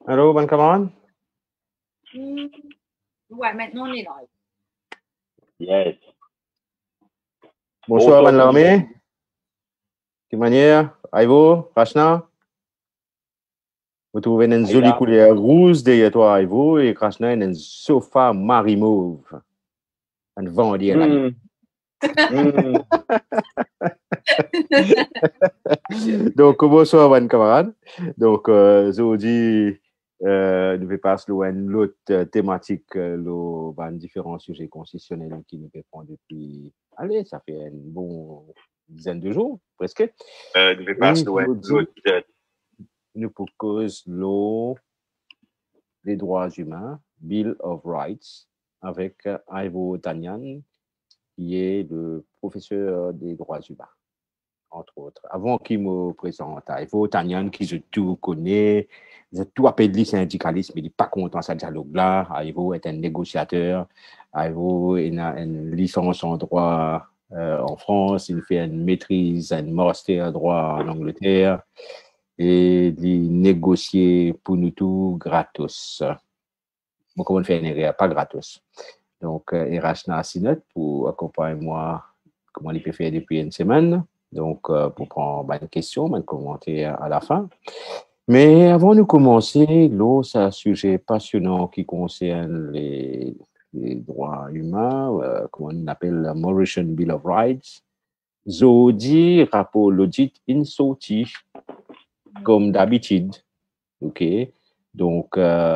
Allô, bonne camarade? Ouais, maintenant on est live. Yes. Bonsoir, bonne l'armée. De manière, Aivo, Krashna. Vous trouvez une jolie couleur rouge derrière toi, Aivo, et Krashna, une sofa marimauve. Un vent derrière Donc, bonsoir, bonne camarade. Donc, aujourd'hui, nous passons à une autre thématique, différents sujets constitutionnels qui nous répondent depuis, allez, ça fait une bonne dizaine de jours, presque. Nous passons à une autre, nous proposons les droits humains, Bill of Rights, avec Ivo Tanyan, qui est le professeur des droits humains, entre autres. Avant qu'il me présente, Ivo Tanyan, qui je tout connais, je tout appelle lui syndicaliste, mais il n'est pas content de ce dialogue-là. Ivo est un négociateur. Ivo a une licence en droit en France, il fait une maîtrise, un master en droit en Angleterre, et il négocie pour nous tout gratos. Bon, comment on fait une erreur, pas gratos. Donc, Irachna Sinot pour accompagner moi, comment il peut faire depuis une semaine. Donc, pour prendre une question, un commentaire à la fin. Mais avant de commencer, c'est un sujet passionnant qui concerne les droits humains, comment on appelle la Mauritian Bill of Rights. Zodi, rapport l'audit insorti, comme d'habitude. OK? Donc,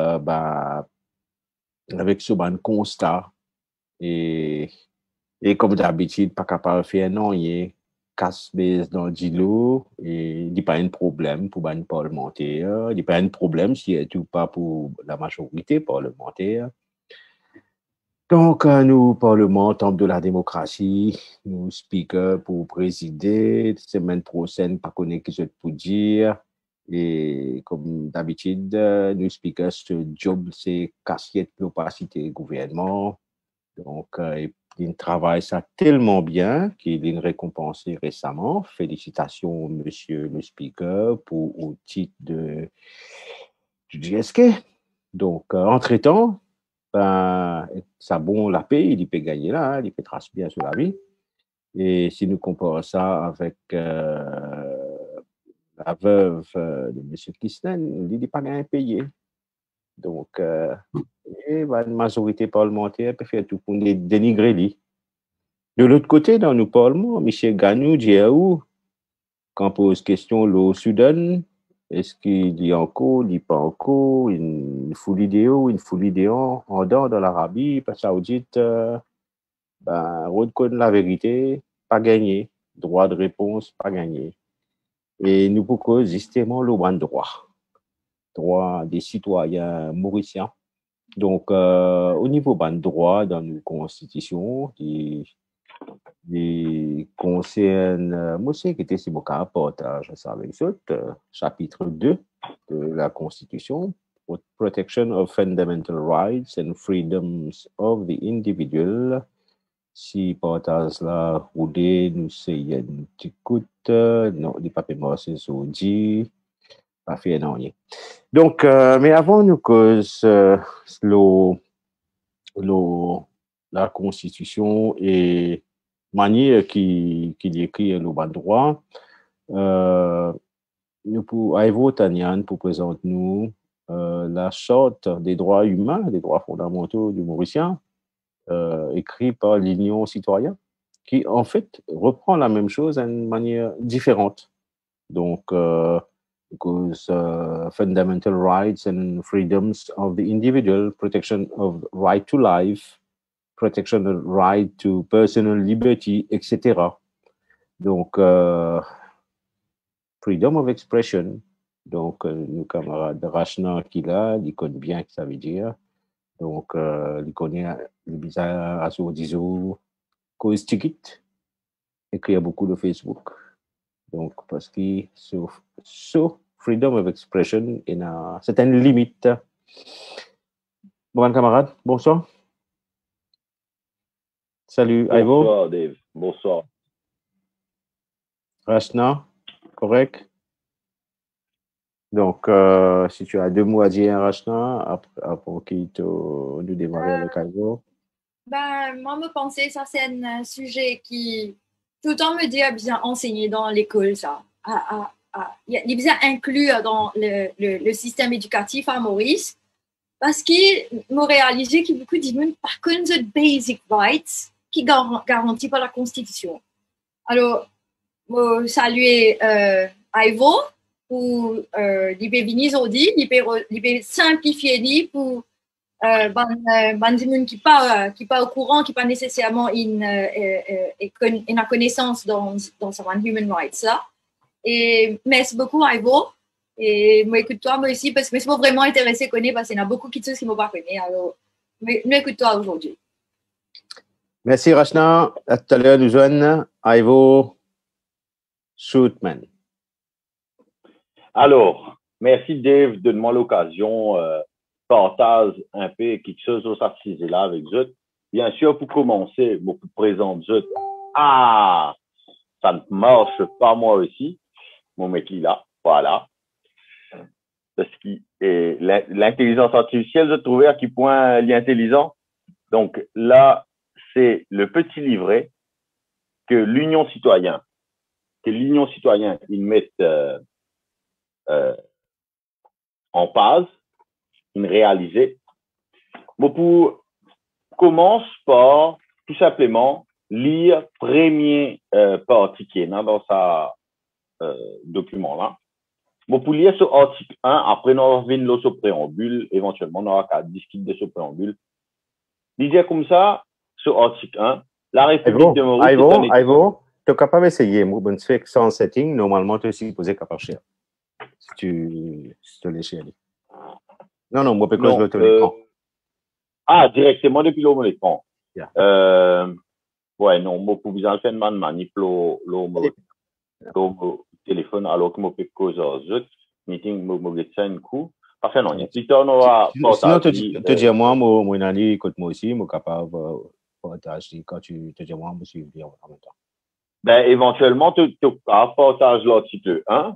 avec ce constat, et comme d'habitude, pas capable de faire non, il casse-base dans le lot, et il n'y a pas un problème pour les parlementaires, il n'y a pas un problème si tout pas pour la majorité parlementaire. Donc, nous, Parlement, temple de la démocratie, nous, speaker pour présider, semaine prochaine, pas connaître ce que pour dire. Et comme d'habitude, nous, speaker, ce job, c'est casquette l'opacité gouvernement. Donc, il travaille ça tellement bien qu'il est récompensé récemment. Félicitations, monsieur le speaker, au titre du GSK. Donc, entre-temps, ça bon la paix, il peut gagner là, il peut tracer bien sur la vie. Et si nous comparons ça avec la veuve de M. Kirsten, il n'est pas bien payé. Donc, la majorité parlementaire peut faire tout pour dénigrer lui. De l'autre côté, dans nos parlements, M. Ganou dit quand on pose question au Soudan, est-ce qu'il y a encore, il n'y a pas encore, une full idéo, une full idéo en dehors de l'Arabie, pas saoudite, reconnaître la vérité, pas gagné. Droit de réponse, pas gagné. Et nous proposons justement le bon droit des citoyens mauriciens. Donc, au niveau bon droit dans nos constitutions, qui concerne, moi aussi, qui était si mon reportage, avec ça, chapitre 2 de la Constitution, Protection of Fundamental Rights and Freedoms of the Individual. Si partage là, Roudé, nous c'est une écoute, non, il n'est pas moi, c'est Zodi, pas fait non. Donc, mais avant nous cause la Constitution et manière qui écrit le bas droit, nous pour Aivo Tanyan pour présenter nous la charte des droits humains, des droits fondamentaux du Mauricien, écrit par l'Union citoyenne, qui en fait reprend la même chose d'une manière différente. Donc, because fundamental rights and freedoms of the individual, protection of right to life, protection of right to personal liberty, etc. Donc, freedom of expression. Donc, nos camarades Rachna qui là, ils connaissent bien ce que ça veut dire. Donc, ils connaissent les bizarres à ce disons, cause ticket, écrit beaucoup de Facebook. Donc, parce que freedom of expression, c'est une limite. Bon, camarade, bonsoir. Salut, Ivo. Bonsoir, Dave. Bonsoir. Rachna, correct? Donc, si tu as deux mots à dire, Rachna, après qu'il nous démarrer le cadeau. Ben, moi, me penser, ça, c'est un sujet qui, tout le temps, me dit bien enseigné dans l'école, ça. Il est bien inclus dans le système éducatif à Maurice, parce qu'il m'a réalisé qu'il y a beaucoup de monde, par contre, de basic rights qui garantis par la Constitution. Alors, je salue Ivo pour il peut venir aujourd'hui, il peut simplifier pour des gens qui pas au courant, qui pas nécessairement une connaissance dans ce human rights là. Et merci beaucoup Ivo. Et moi écoute-toi moi aussi parce que je suis vraiment intéressée à connaître parce qu'il y a beaucoup de choses qui ne m'ont pas connu. Alors, nous écoute-toi aujourd'hui. Merci Rachna. À tout à l'heure, nous joignons Ivo Shootman. Alors, merci Dave, donne-moi l'occasion, partage un peu quelque chose au sujet là avec Zut. Bien sûr, pour commencer, je vous présente Zut. Ah, ça ne marche pas moi aussi. Mon mec il là, voilà. Parce que l'intelligence artificielle, je trouvais à quel point elle est intelligente. Donc là, c'est le petit livret que l'Union citoyenne, ils mettent en page, ils réalisent. Bon, pour commence par tout simplement lire premier partie qui est dans sa document là. Bon, pour lire ce article 1, après nous revenons sur préambule, éventuellement on aura qu'à discuter de ce préambule. Disait comme ça, ce article 1, la République de Maurice. Ivo, tu es capable d'essayer, moi, je fais sans setting, normalement tu es supposé capable de faire. Si tu te laisses aller. Non, moi, parce que je te l'écran. Ah, directement depuis le l'écran. Yeah. Ouais, non, moi, pour vous en faire une manipule le téléphone, alors que moi, peux causer autres meeting, moi, je un coup. Enfin, non, il y a plus tard, on va partager. Sinon, tu dis moi, mon ami, écoute, moi aussi, moi, capable de partager. Quand tu te dis moi, je suis bien en même temps. Ben, éventuellement, tu partages l'article 1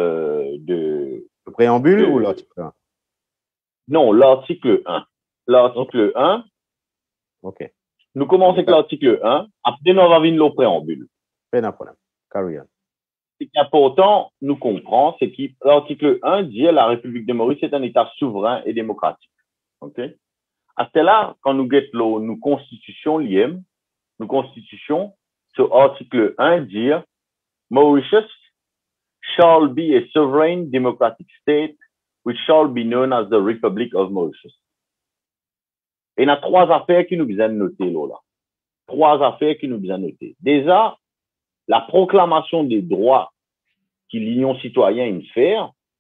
de. Le préambule ou l'article 1? Non, l'article 1. L'article 1. OK. Nous commençons avec l'article 1. Après, nous avons le préambule. Pas de problème. Carry on. Ce qui est important, nous comprendre, c'est que l'article 1 dit que la République de Maurice est un État souverain et démocratique. OK? À ce là, quand nous guettons nos constitutions liées, nos constitutions, ce article 1 dit Mauritius shall be a sovereign democratic state which shall be known as the Republic of Mauritius. Et il y a trois affaires qui nous viennent noter là. Trois affaires qui nous viennent noter. Déjà, la proclamation des droits que l'Union citoyenne fait,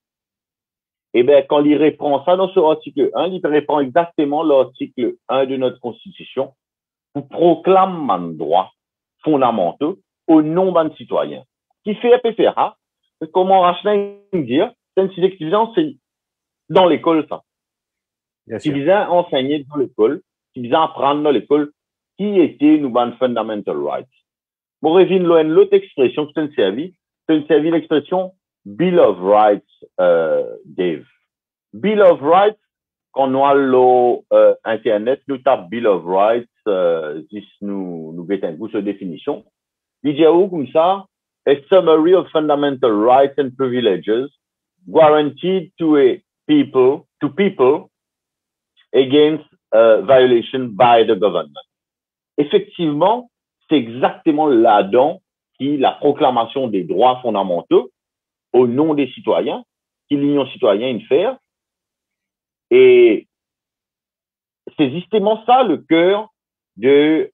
eh bien, quand il reprend ça dans ce article 1, il reprend exactement l'article 1 de notre Constitution pour proclamer les droits fondamentaux au nom d'un citoyen. Qui fait PFA, comment Rachel dit, c'est une sélection, c'est dans l'école, ça. Qui vient enseigner dans l'école, qui vient apprendre dans l'école qui était nos fundamental rights. Bon, revient l'autre expression, c'est une service l'expression Bill of Rights, Dave. Bill of Rights, quand on a Internet, nous tape Bill of Rights, nous mettons un coup sur définition. Il dit comme ça, a summary of fundamental rights and privileges guaranteed to people against violation by the government. Effectivement, c'est exactement là-dedans qui la proclamation des droits fondamentaux au nom des citoyens, qui l'Union citoyenne fait. Et c'est justement ça le cœur de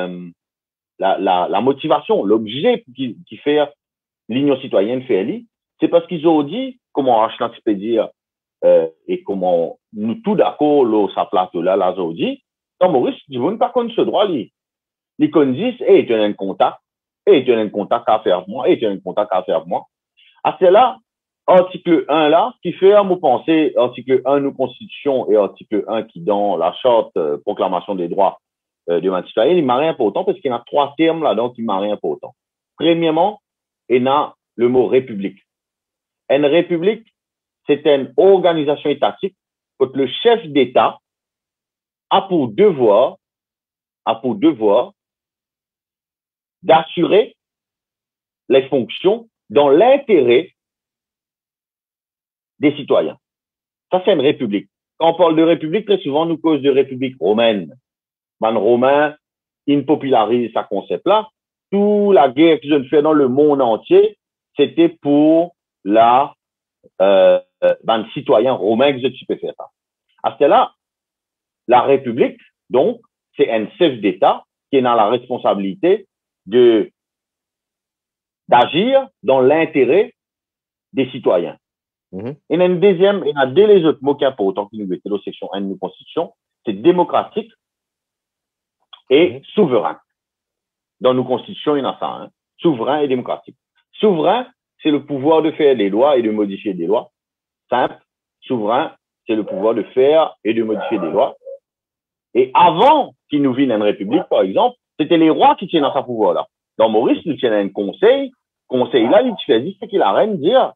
la motivation, l'objet qui fait l'Union citoyenne fait, c'est parce qu'ils ont dit, comment Rachel peut dire, et comment nous tout d'accord, ça plateau là, là, ils ont dit, dans Maurice, ils ne vont pas connaître ce droit, les disent, hey, tu as un contact, hey, tu as un contact à faire moi, hey, tu as un contact à faire moi. À cela, article 1 là, qui fait à me penser, article 1 de nos constitutions et article 1 qui dans la charte proclamation des droits de man citoyen, il m'a rien important parce qu'il y a trois termes là-dedans qui m'a rien important. Premièrement, il y a le mot république. Une république, c'est une organisation étatique que le chef d'État a pour devoir d'assurer les fonctions dans l'intérêt des citoyens. Ça, c'est une république. Quand on parle de république, très souvent, nous cause de république romaine. Les Romains, ils popularisent ce concept-là. Toute la guerre que je fais dans le monde entier, c'était pour citoyen romain que je suis faire ça. À ce là, la République, donc, c'est un chef d'État qui est dans la responsabilité d'agir dans l'intérêt des citoyens. Mhm. Et il y a une deuxième, il y a deux les autres mots qui sont importants qui nous mettent dans la section 1 de la Constitution, c'est démocratique et souverain. Dans nos constitutions, il y en a ça, hein? Souverain et démocratique. Souverain, c'est le pouvoir de faire des lois et de modifier des lois. Simple. Souverain, c'est le pouvoir de faire et de modifier des lois. Et avant qu'il nous vienne une république, par exemple, c'était les rois qui tiennent à ce pouvoir-là. Dans Maurice, nous tiennent un conseil. Conseil-là, il choisit ce qu'il a rien de dire.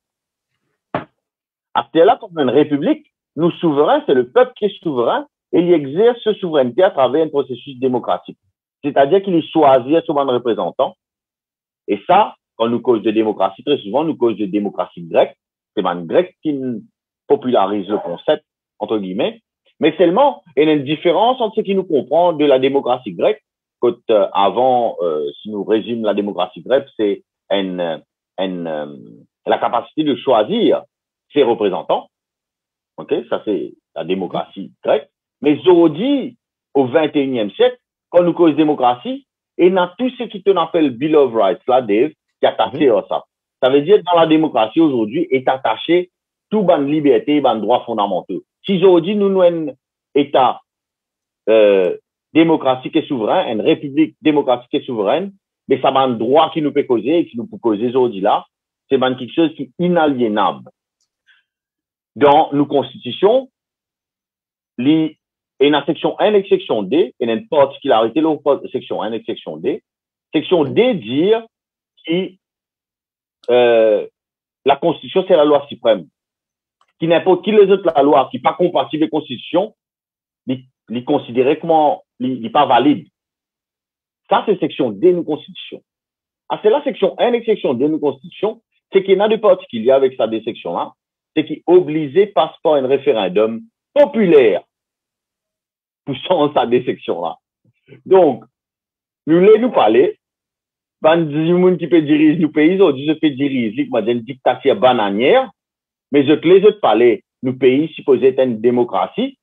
À ce là, comme une république, nous souverains, c'est le peuple qui est souverain et il exerce sa souveraineté à travers un processus démocratique. C'est-à-dire qu'il choisit souvent un représentant. Et ça, quand nous cause de démocratie, très souvent, nous cause de démocratie grecque. C'est même grec qui popularise le concept, entre guillemets. Mais seulement, il y a une différence entre ce qui nous comprend de la démocratie grecque. Quand, avant, si nous résumons la démocratie grecque, c'est la capacité de choisir ses représentants. OK? Ça, c'est la démocratie grecque. Mais aujourd'hui, au 21e siècle, quand nous cause démocratie, il y a tout ce qui appelle Bill of Rights, là, Dave, qui est attaché à ça. Ça veut dire que dans la démocratie aujourd'hui, est attaché tout ban liberté, ban droits fondamentaux. Si aujourd'hui, nous avons un État démocratique et souverain, une république démocratique et souveraine, mais ça ban droit qui nous peut causer et qui nous peut causer aujourd'hui là, c'est ban quelque chose qui est inaliénable. Dans nos constitutions, il y a une section 1 et section D, il y a une particularité de la section 1 et section D. Section D dit que la Constitution, c'est la loi suprême. Qui n'importe qui les autres la loi qui n'est pas compatible avec la Constitution, il considéré comme il n'est pas valide. Ça, c'est section D de nos constitutions. Ah, c'est la section 1 et section D de nos constitutions, c'est qu'il y a de particulier avec ça des sections-là, c'est qu'il est obligé passe par un référendum populaire pour changer ça des sections-là. Donc, nous parler, ben, du monde qui peut diriger nos pays, aujourd'hui, je peux diriger, une dictature bananière, mais les autres parler, nos pays supposés être une démocratie,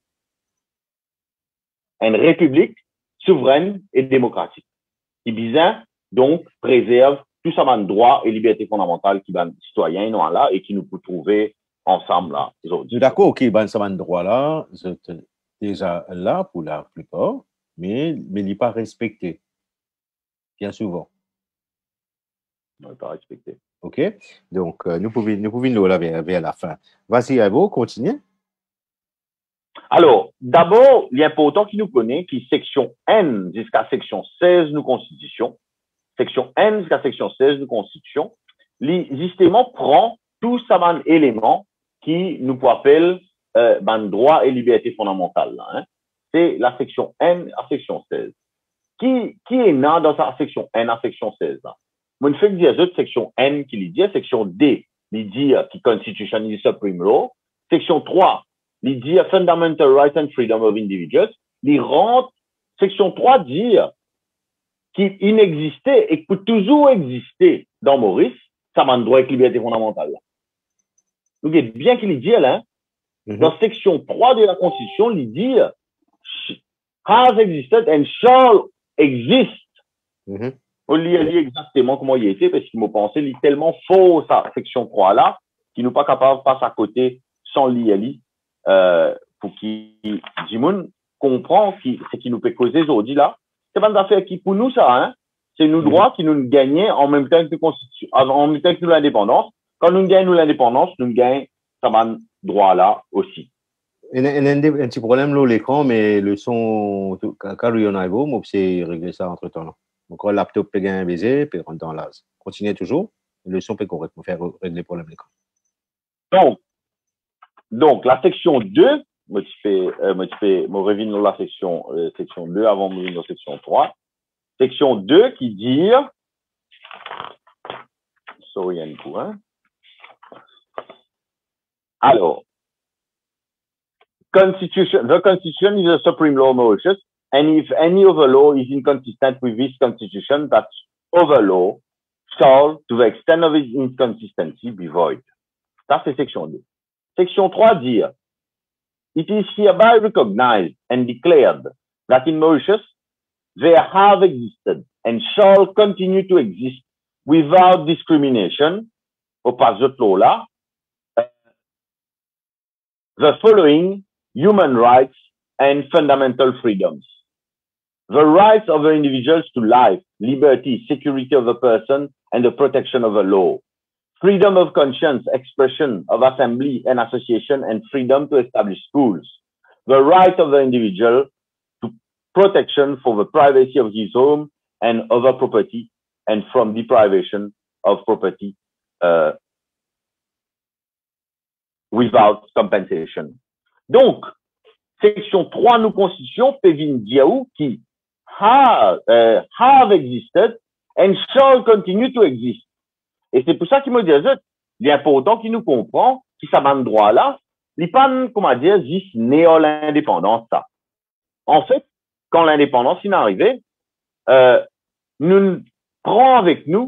une république souveraine et démocratique. Qui bizarre, donc, préserve tout ça de droits et libertés fondamentales qui les citoyens sont là et qui nous peut trouver ensemble là aujourd'hui. D'accord, ok, ben ça de droit là, c'est déjà là pour la plupart, mais il n'est pas respecté. Bien souvent. Il n'est pas respecté. Ok, donc nous pouvons là vers la fin. Vas-y, Avo, continue. Alors, d'abord, il est important qu'il nous connaisse qui section N jusqu'à section 16 de nos constitutions, section N jusqu'à section 16 de nos constitutions, justement prend tout ça un élément qui nous appelle droit et liberté fondamentale. Hein. C'est la section N à section 16. Qui est né dans sa section N à section 16 là? Moi, je fais dire autres section N qui dit, section D, il dit qui Constitution is Supreme Law, section 3, il dit Fundamental Rights and Freedom of Individuals, il rentre, section 3 dit qu'il inexistait et peut toujours exister dans Maurice, ça m'a droit et liberté fondamentale. Donc, bien qu'il dit là, dans section 3 de la Constitution, il dit has existed and shall exist. On lit exactement comment il était parce qu'il m'a pensé, il est tellement faux, sa section 3 là, qu'il n'est pas capable de passer à côté sans lire, pour qu'il, Jimoun, comprend ce qui nous peut causer aujourd'hui là. C'est pas une affaire qui, pour nous, ça, hein, c'est nos droits qui nous gagnent en même temps que la Constitution, en même temps que l'indépendance. Quand nous gagnons l'indépendance, nous gagnons ça droit là aussi. Il y a un petit problème là, l'écran, mais le son, quand il y en a un c'est régler ça entre temps. Donc, le laptop peut gagner un baiser, puis rentrer dans l'as. Continuez toujours, le son peut correctement faire régler le problème l'écran. Donc, Donc, la section 2, je reviens dans la section 2 avant de revenir dans la section 3. Section 2 qui dit, sorry, un coup, hein. Alors, the Constitution is a supreme law of Mauritius, and if any other law is inconsistent with this Constitution, that other law shall, to the extent of its inconsistency, be void. Ça, c'est section 2. Section 3 dit, it is hereby recognized and declared that in Mauritius there have existed and shall continue to exist without discrimination, au pas de law là, the following human rights and fundamental freedoms. The rights of the individuals to life, liberty, security of the person, and the protection of the law. Freedom of conscience, expression of assembly and association, and freedom to establish schools. The right of the individual to protection for the privacy of his home and other property, and from deprivation of property without compensation. Donc, section 3 nous constitution Pévin Diaou qui have existed and shall continue to exist. Et c'est pour ça qu'il me dit, il est important qu'il nous comprend, qu'il s'abandonne droit là, il pas, comment dire, juste néo l'indépendance, ça. En fait, quand l'indépendance est arrivée, nous prenons avec nous,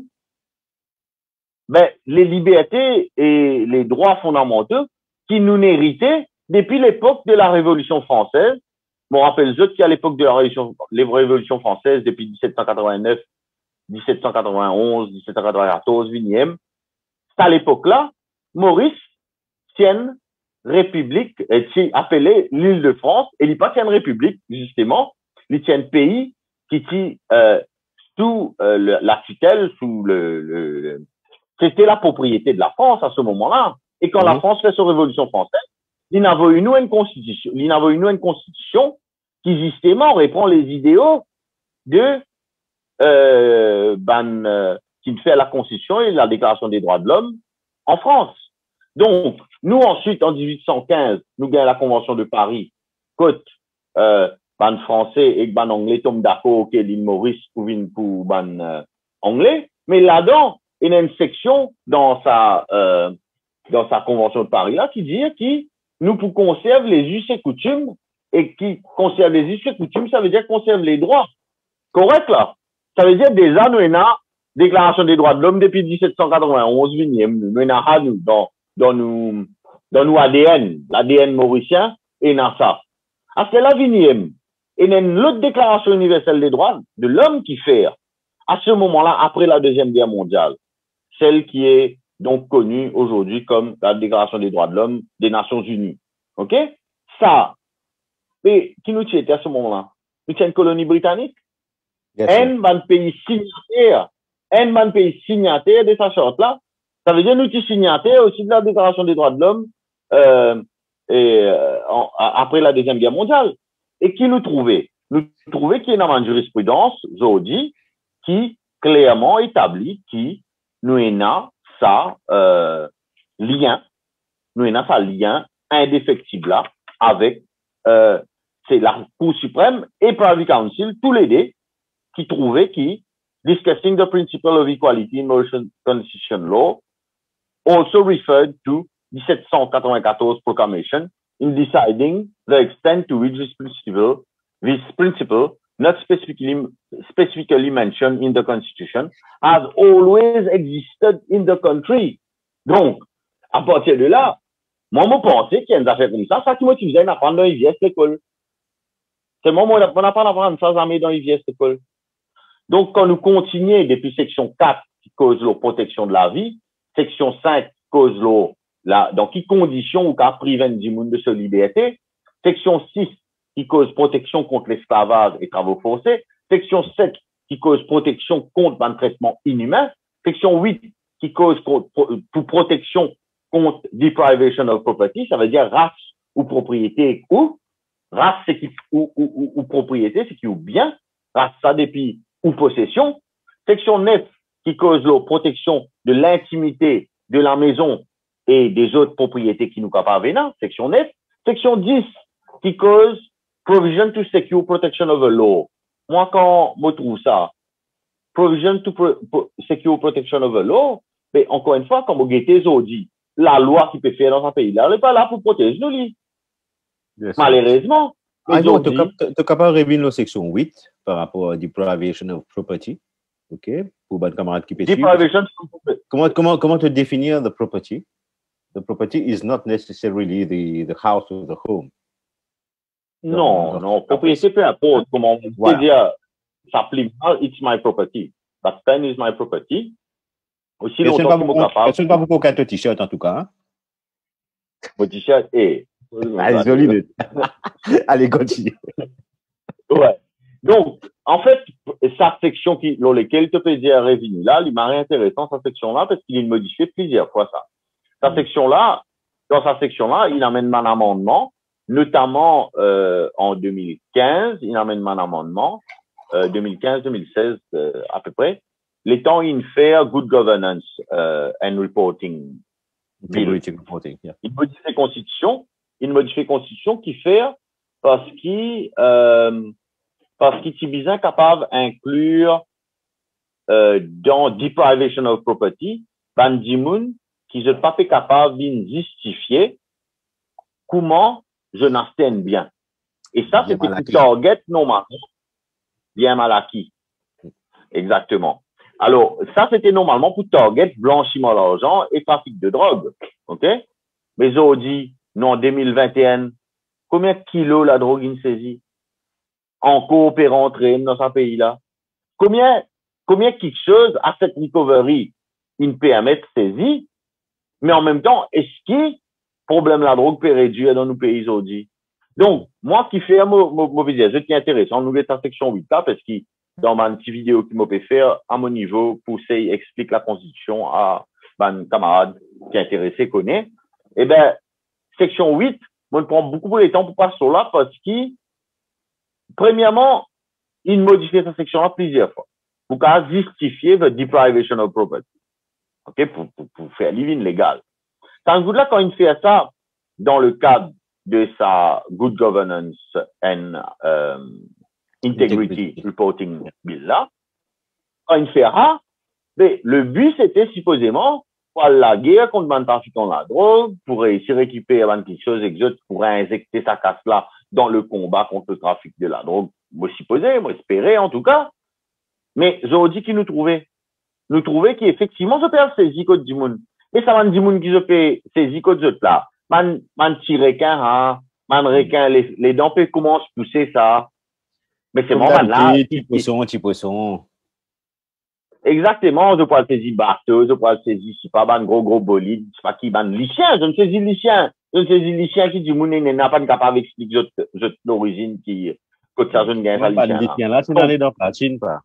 les libertés et les droits fondamentaux qui nous héritaient depuis l'époque de la Révolution française. Je me rappelle qu'à l'époque de la Révolution française, depuis 1789, 1791, 1794, 8e, c'est à l'époque-là, Maurice tient une république, appelée l'île de France, et il n'est pas tient une république, justement, il tient un pays qui est sous la tutelle, c'était la propriété de la France à ce moment-là. Et quand la France fait sa Révolution française, il n'a eu une constitution qui, justement, reprend les idéaux de qui fait la Constitution et la Déclaration des droits de l'homme en France. Donc, nous ensuite, en 1815, nous gagnons la Convention de Paris, côte français et anglais tombent d'accord que l'île Maurice pour anglais, mais là-dedans, il y a une section dans sa Convention de Paris là qui dit que nous pour conserver les us et coutumes, et qui conserve les us et coutumes, ça veut dire conserve les droits. Correct là? Ça veut dire déjà, nous avons Déclaration des droits de l'homme depuis 1791, dans nos ADN, l'ADN mauricien, et dans ça. À cela, vinième. Et il y a une autre Déclaration universelle des droits de l'homme qui fait, à ce moment-là, après la Deuxième Guerre mondiale, celle qui est donc connue aujourd'hui comme la Déclaration des droits de l'homme des Nations Unies. OK? Ça, et qui nous tient à ce moment-là? Nous tient une colonie britannique? Un pays signataire de sa charte-là. Ça veut dire nous sommes signataires aussi de la Déclaration des droits de l'homme après la Deuxième Guerre mondiale. Et qui nous trouvait? Nous trouvait qu'il y a une jurisprudence aujourd'hui qui clairement établit qui nous avons ça lien indéfectible là avec c'est la Cour suprême et Privy Council tous les deux qui trouvaient qui discussing the principle of equality in Mauritian constitution law also referred to 1794 proclamation in deciding the extent to which this principle not specifically mentioned in the constitution has always existed in the country. Donc, à partir de là, moi, je pensais qu'il y a une affaire comme ça qui motive à apprendre dans les vieilles écoles. C'est moi, on n'a pas apprendre ça jamais dans les vieilles écoles. Donc, quand nous continuons depuis section 4 qui cause la protection de la vie, section 5 qui cause dans qui conditions ou qu'a privé du monde de sa liberté, section 6 qui cause protection contre l'esclavage et travaux forcés, section 7 qui cause protection contre un traitement inhumain, section 8 qui cause pour protection contre deprivation of property, ça veut dire race ou propriété ou race c'est qui ou propriété c'est qui ou bien, race ça depuis ou possession, section 9 qui cause la protection de l'intimité de la maison et des autres propriétés qui nous capables venir, section 9. Section 10, qui cause provision to secure protection of the law. Moi, quand je trouve ça, provision to secure protection of the law, mais encore une fois, comme vous dit, la loi qui peut faire dans un pays là, elle n'est pas là pour protéger nous. Malheureusement. Tu es capable de revenir la section 8 par rapport à deprivation of property. OK? Pour votre camarade qui peut suivre. Comment te définir the property? The property is not necessarily the house or the home. Non, propriété, peu importe comment on peut dire, ça plaît mal, it's my property. That pen is my property. Aussi longtemps que je suis capable. Je ne sais pas pourquoi tu as un t-shirt en tout cas. Hein? Mon t-shirt est. Allez, solide. Allez, continue. Ouais. Donc, en fait, sa section dans laquelle tu peux dire revenir là, il m'a intéressant, sa section-là, parce qu'il a modifié plusieurs fois ça. Dans sa section-là, il amène un amendement, notamment en 2015, il amène un amendement, 2015-2016 à peu près, les temps in fair good governance and reporting. Reporting, yeah. Il modifie la constitution qui fait parce qu'il est bien capable d'inclure dans deprivation of property, bandimoun qui ne sont pas capable de justifier comment je n'abstienne bien. Et ça, c'était pour target normalement bien mal acquis. Exactement. Alors, ça, c'était normalement pour target blanchiment d'argent et trafic de drogue. OK? Mais aujourd'hui, non, en 2021, combien de kilos la drogue est saisie en coopérant entre eux dans ce pays-là? Combien quelque chose à cette recovery, il peut mettre saisi, mais en même temps, est-ce que problème la drogue peut réduire dans nos pays aujourd'hui? Donc, moi qui fais mauvais dire, je tiens intéressant, nous mettons en section 8 là, parce que dans ma petite vidéo qui m'a fait faire, à mon niveau, pour essayer explique la Constitution à mon camarade qui est intéressé, connaît. Eh ben, section 8, moi, je prends beaucoup de temps pour passer sur là parce que, premièrement, il modifie cette section-là plusieurs fois pour justifier the deprivation of property. OK? Pour faire living légal. Tant que là, quand il fait ça dans le cadre de sa good governance and integrity reporting bill là, quand il fait ça, mais le but c'était supposément pour la guerre contre le trafiquant de la drogue, pour réussir à récupérer quelque chose exotique, pour injecter sa casse là dans le combat contre le trafic de la drogue. Moi supposé, moi espérer en tout cas. Mais aujourd'hui qui nous trouvait qu'effectivement je peux saisir code du monde. Et ça m'a dit monde qui je peux saisir code de là. Man tirer qu'un man requin les dents peut commencer à pousser ça. Mais c'est mon man là. Petit poisson. Exactement, je peux le saisir bateau, je peux le saisir, je sais pas, ban gros bolide, je sais pas qui, ban lycien, je ne saisis lycien. Je ne saisis lycien qui dit, moun n'a pas capable d'expliquer l'origine qui, quand ça, je ne gagne pas lycien. Là, c'est dans les dents platines, pas.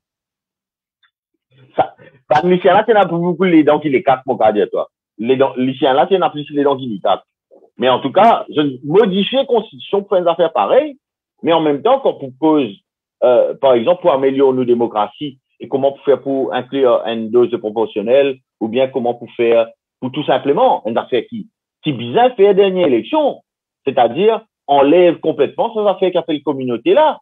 Ça, ban lycien là, c'est n'a beaucoup les dents qui les cassent, mon cas, toi. Les dents, lycien là, c'est n'a plus les dents qui les cassent. Mais en tout cas, je modifie la Constitution pour faire une affaire pareille, mais en même temps, quand on cause, par exemple, pour améliorer nos démocraties, et comment pour faire pour inclure une dose de proportionnelle, ou bien comment pour faire, pour tout simplement, une affaire qui bizarre fait la dernière élection, c'est-à-dire, enlève complètement ces affaires qu'a fait la communauté là,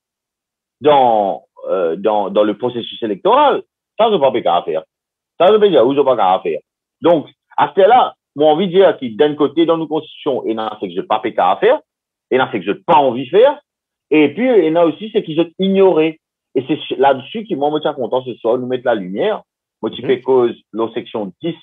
dans le processus électoral. Ça, je n'ai pas qu'à faire. Ça, je peux dire, où je n'ai pas qu'à faire. Donc, à ce là, moi, envie de dire qu'il d'un côté, dans nos constitutions, il y a ce que je n'ai pas qu'à faire, il y a ce que je n'ai pas envie de faire, et puis, il y en a aussi ce qu'ils ont ignoré. Et c'est là-dessus qui, moi, me tient content ce soir, nous mettre la lumière. Moi, qui fait cause, la section 10,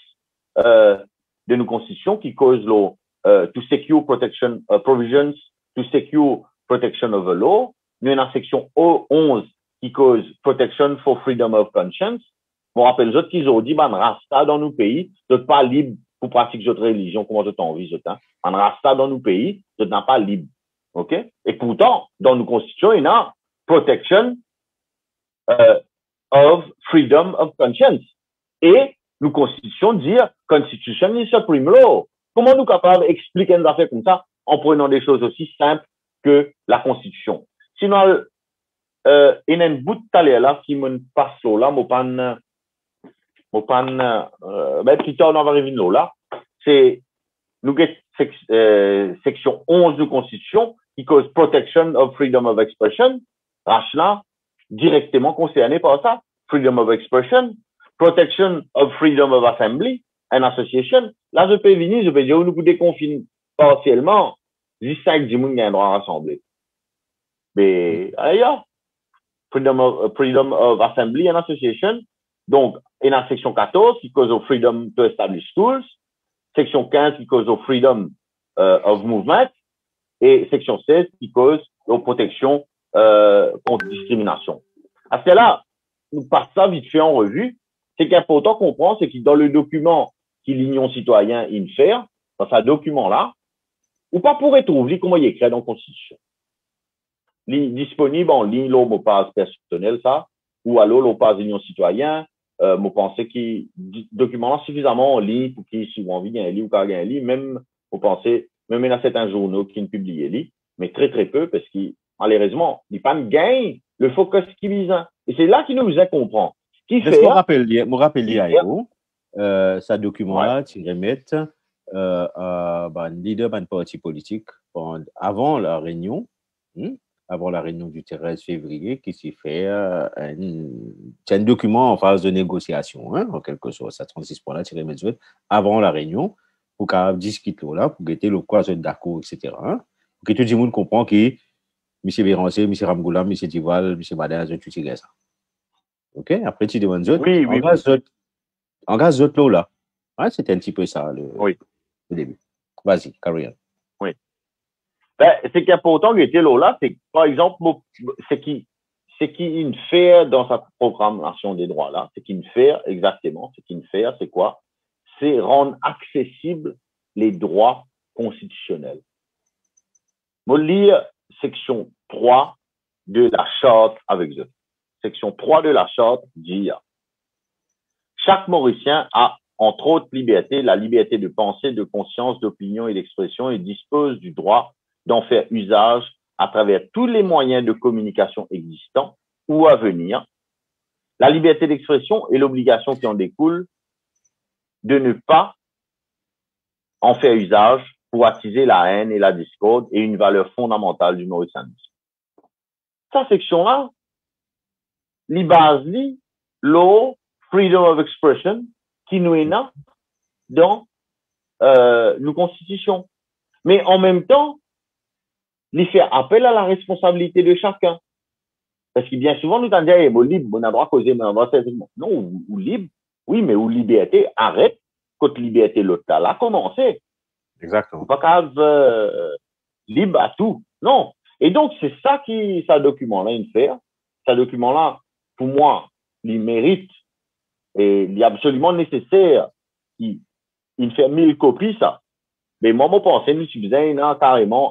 de nos constitutions, qui cause to secure protection, provisions to secure protection of the law. Nous, avons la section 11, qui cause protection for freedom of conscience. Je me rappelle, les autres qui ont dit, ben, rasta dans nos pays, vous n'êtes pas libre pour pratiquer votre religion, comment je t'envie, hein. En rasta dans nos pays, vous n'êtes pas libre. OK? Et pourtant, dans nos constitutions, il y a protection of freedom of conscience. Et nous constitution dire constitution is supreme law. Comment nous capables d'expliquer une affaire comme ça en prenant des choses aussi simples que la constitution? Sinon, il y a un bout de talent là qui me passe là, plus tard on va arriver là. C'est nous avons section 11 de la Constitution qui cause Protection of Freedom of Expression. Rachla, directement concerné par ça. Freedom of Expression, Protection of Freedom of Assembly and Association. Là, je peux venir, je peux dire, nous pouvons déconfiner partiellement, jusqu'à que nous avons droit à rassembler. Mais, ailleurs, freedom of Assembly and Association. Donc, il y a la section 14 qui cause au Freedom to Establish Schools, section 15 qui cause au Freedom of Movement, et section 16 qui cause aux protections contre discrimination. À ce là, nous passons ça vite fait en revue. C'est qu'important qu'on comprend, c'est que dans le document qui l'Union citoyenne INFER, dans ce document-là, ou pas pourrait trouver comment il est écrit dans la Constitution. Il est disponible en ligne, là, au passe personnel, ça, ou alors, au passe Union citoyenne, je pense que document suffisamment en ligne pour qu'ils soient envie d'un livre ou qu'un livre, même, vous pensez, même il y a certains journaux qui ne publient les mais très, très peu, parce qu'ils, malheureusement, ils pas gagnent le focus qui vise. Et c'est là qu'il nous a comprend. Qui fait. Je me rappelle, à Héro, ce document-là, tu remettes, leader d'un parti politique avant la réunion, du 13 février, qui s'est fait c'est un document en phase de négociation, en quelque sorte, ça 36 points là, tu remets avant la réunion, pour qu'on discute là, pour guetter le quoi, d'accord, etc. Pour que tout le monde comprend que M. Bérancé, M. Ramgoula, M. Dival, M. Badin, tout tiré ça. OK? Après, tu demandes autres. Oui. En gaz d'autres là. C'était un petit peu ça, le début. Vas-y, carry on. Oui. Ben, c'est qu'important que était là, c'est par exemple, c'est qui fait dans sa programmation des droits là, c'est qu'il fait exactement, c'est quoi? C'est rendre accessibles les droits constitutionnels. Je vais lire section 3 de la charte avec eux. Section 3 de la charte dit chaque Mauricien a entre autres libertés, la liberté de pensée, de conscience, d'opinion et d'expression et dispose du droit d'en faire usage à travers tous les moyens de communication existants ou à venir. La liberté d'expression et l'obligation qui en découle de ne pas en faire usage pour attiser la haine et la discorde et une valeur fondamentale du mauricianisme. Cette section-là, li base li, law, freedom of expression, qui nous est là dans nos constitutions. Mais en même temps, il fait appel à la responsabilité de chacun. Parce que bien souvent, nous disons, hey, bon, libre, on a droit à causer, mais on va faire non, ou libre, oui, mais ou liberté, arrête, quand liberté l'autre là, commencer. Exactement. Pas grave, libre à tout. Non. Et donc, c'est ça qui, ce document-là, il fait. Ce document-là, pour moi, il mérite et il est absolument nécessaire qu'il fait 1000 copies, ça. Mais moi, je pense que nous faisons carrément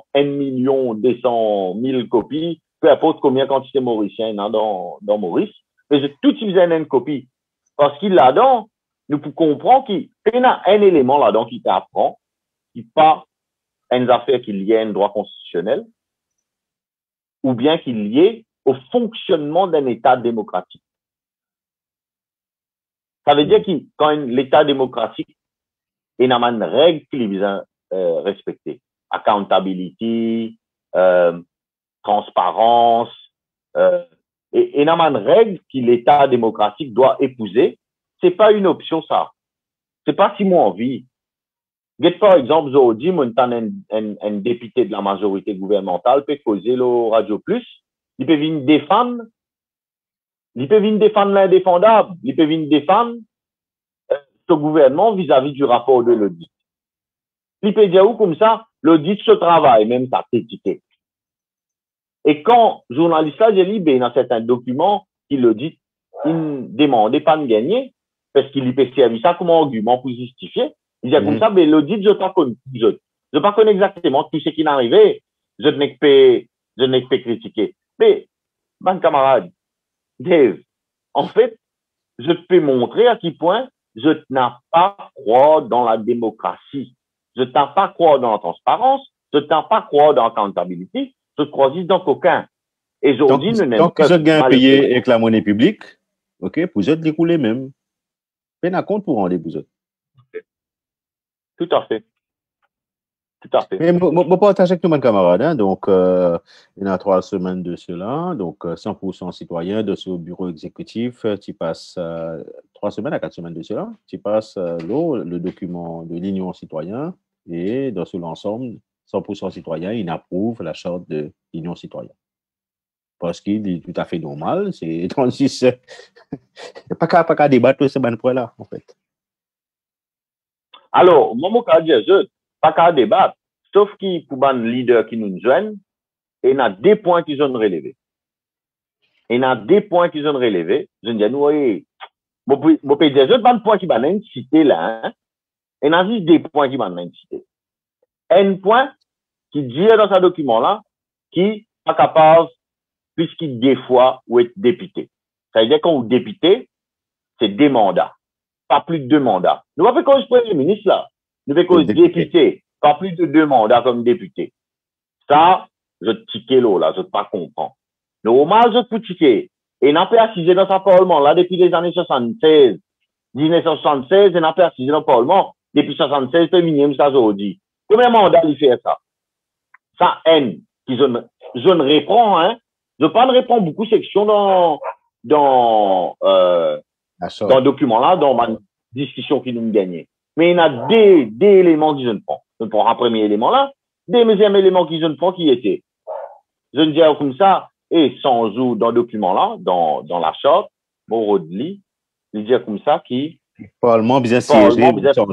1 200 000 copies, peu importe combien quantité mauricienne dans Maurice. Mais je tout faisais une copie. Parce qu'il là-dedans, nous pouvons comprendre qu'il y a un élément là-dedans qui t'apprend, qui pas une affaire qui est liée à un droit constitutionnel, ou bien qui est lié au fonctionnement d'un État démocratique. Ça veut dire que quand l'État démocratique, il y a une règle qu'il est besoin respecter. Accountability, transparence, et il y a une règle que l'État démocratique doit épouser. C'est pas une option, ça. C'est pas si moi envie. Par exemple, aujourd'hui, un député de la majorité gouvernementale peut causer le Radio Plus, il peut venir défendre l'indéfendable, il peut venir défendre ce gouvernement vis-à-vis du rapport de l'audit. Il peut dire où comme ça, l'audit se travaille, même ça critiqué. Et quand journaliste là, j'ai lu, ben, dans certains documents, il l'audit, il ne demandait pas de gagner, parce qu'il peut servir ça comme argument pour justifier. Il dit comme ça, ben, l'audit, je ne pas connais exactement tout ce qui est arrivé. Je n'ai pas critiqué. Mais, mon camarade, Dave, en fait, je peux montrer à quel point je n'ai pas croire dans la démocratie. Je n'ai pas croire dans la transparence. Je n'ai pas croire dans l'accountability. Je crois juste dans aucun. Et aujourd'hui, nous n'aimons pas. Donc, vous êtes payé avec la monnaie publique, ok, vous êtes découlé même. Peine à compte pour rendre vous autres. Tout à fait. Tout à fait. Mais je partage avec tous mes camarades. Hein, donc, il y a 3 semaines de cela. Donc, 100% citoyen de ce bureau exécutif. Tu passes 3 semaines à 4 semaines de cela. Tu passes le document de l'Union citoyen et dans tout l'ensemble, 100% citoyen, il approuve la charte de l'Union citoyen. Parce qu'il est tout à fait normal. C'est 36. Pas qu'à débattre ce point-là, en fait. Alors, moi, pas qu'à débattre, sauf qui, pour les leaders qui nous joignent, il y a des points qu'ils ont relevés. Il y a des points qu'ils ont relevés. Je dis, nous, oui, je peux dire, je pas de points qui vont citer là, hein. Il y a juste des points qui vont citer. Un point qui dit dans ce document-là, qui n'est pas capable, puisqu'il des fois, ou être député. Ça veut dire qu'on est député, c'est des mandats. Pas plus de 2 mandats. Nous ne faisons pas cause Premier ministre là. Nous faisons cause député. Pas plus de 2 mandats comme député. Ça, je tique l'eau là, je ne pas comprendre. Normal, je peux tiquer. Et n'a pas assisé dans ce parlement là depuis les années 76. 1976, et n'a pas assisé dans le parlement depuis 76, féminisme, ça aujourd'hui. Combien de mandats il fait ça? Ça haine. Je ne réponds, hein. Je ne pas répondre beaucoup de sections dans le document là, dans ma discussion qui nous gagnait. Mais il y a des éléments qui je ne prends. Je prends un premier élément là, des deuxième éléments qui je ne prends qui étaient. Je ne dis comme ça, et sans jour dans le document là, dans la charte, bon, Rodli, il dit comme ça qui. Parlement bien siégé,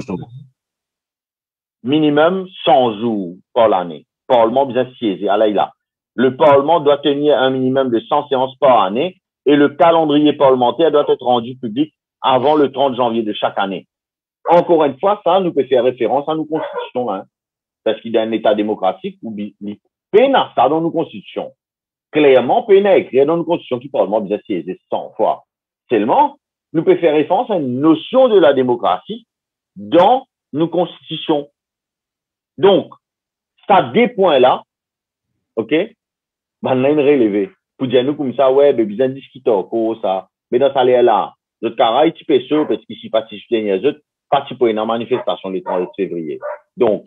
minimum 100 jours par l'année. Parlement bien siégé. Alors, là. Le Parlement doit tenir un minimum de 100 séances par année et le calendrier parlementaire doit être rendu public avant le 30 janvier de chaque année. Encore une fois, ça nous peut faire référence à nos constitutions, hein, parce qu'il y a un État démocratique où il peine ça dans nos constitutions. Clairement, peine à écrire dans nos constitutions qui Parlement bien siégé 100 fois. Seulement, nous peut faire référence à une notion de la démocratie dans nos constitutions. Donc, ça des points là, ok, ben là, il relevé. Pour dire nous comme ça, ouais, ben, bien discuter encore ça. Mais dans ça là, le travail, tu peux sûr, parce qu'ici, participe les autres, participe à une manifestation le 30 février. Donc, tout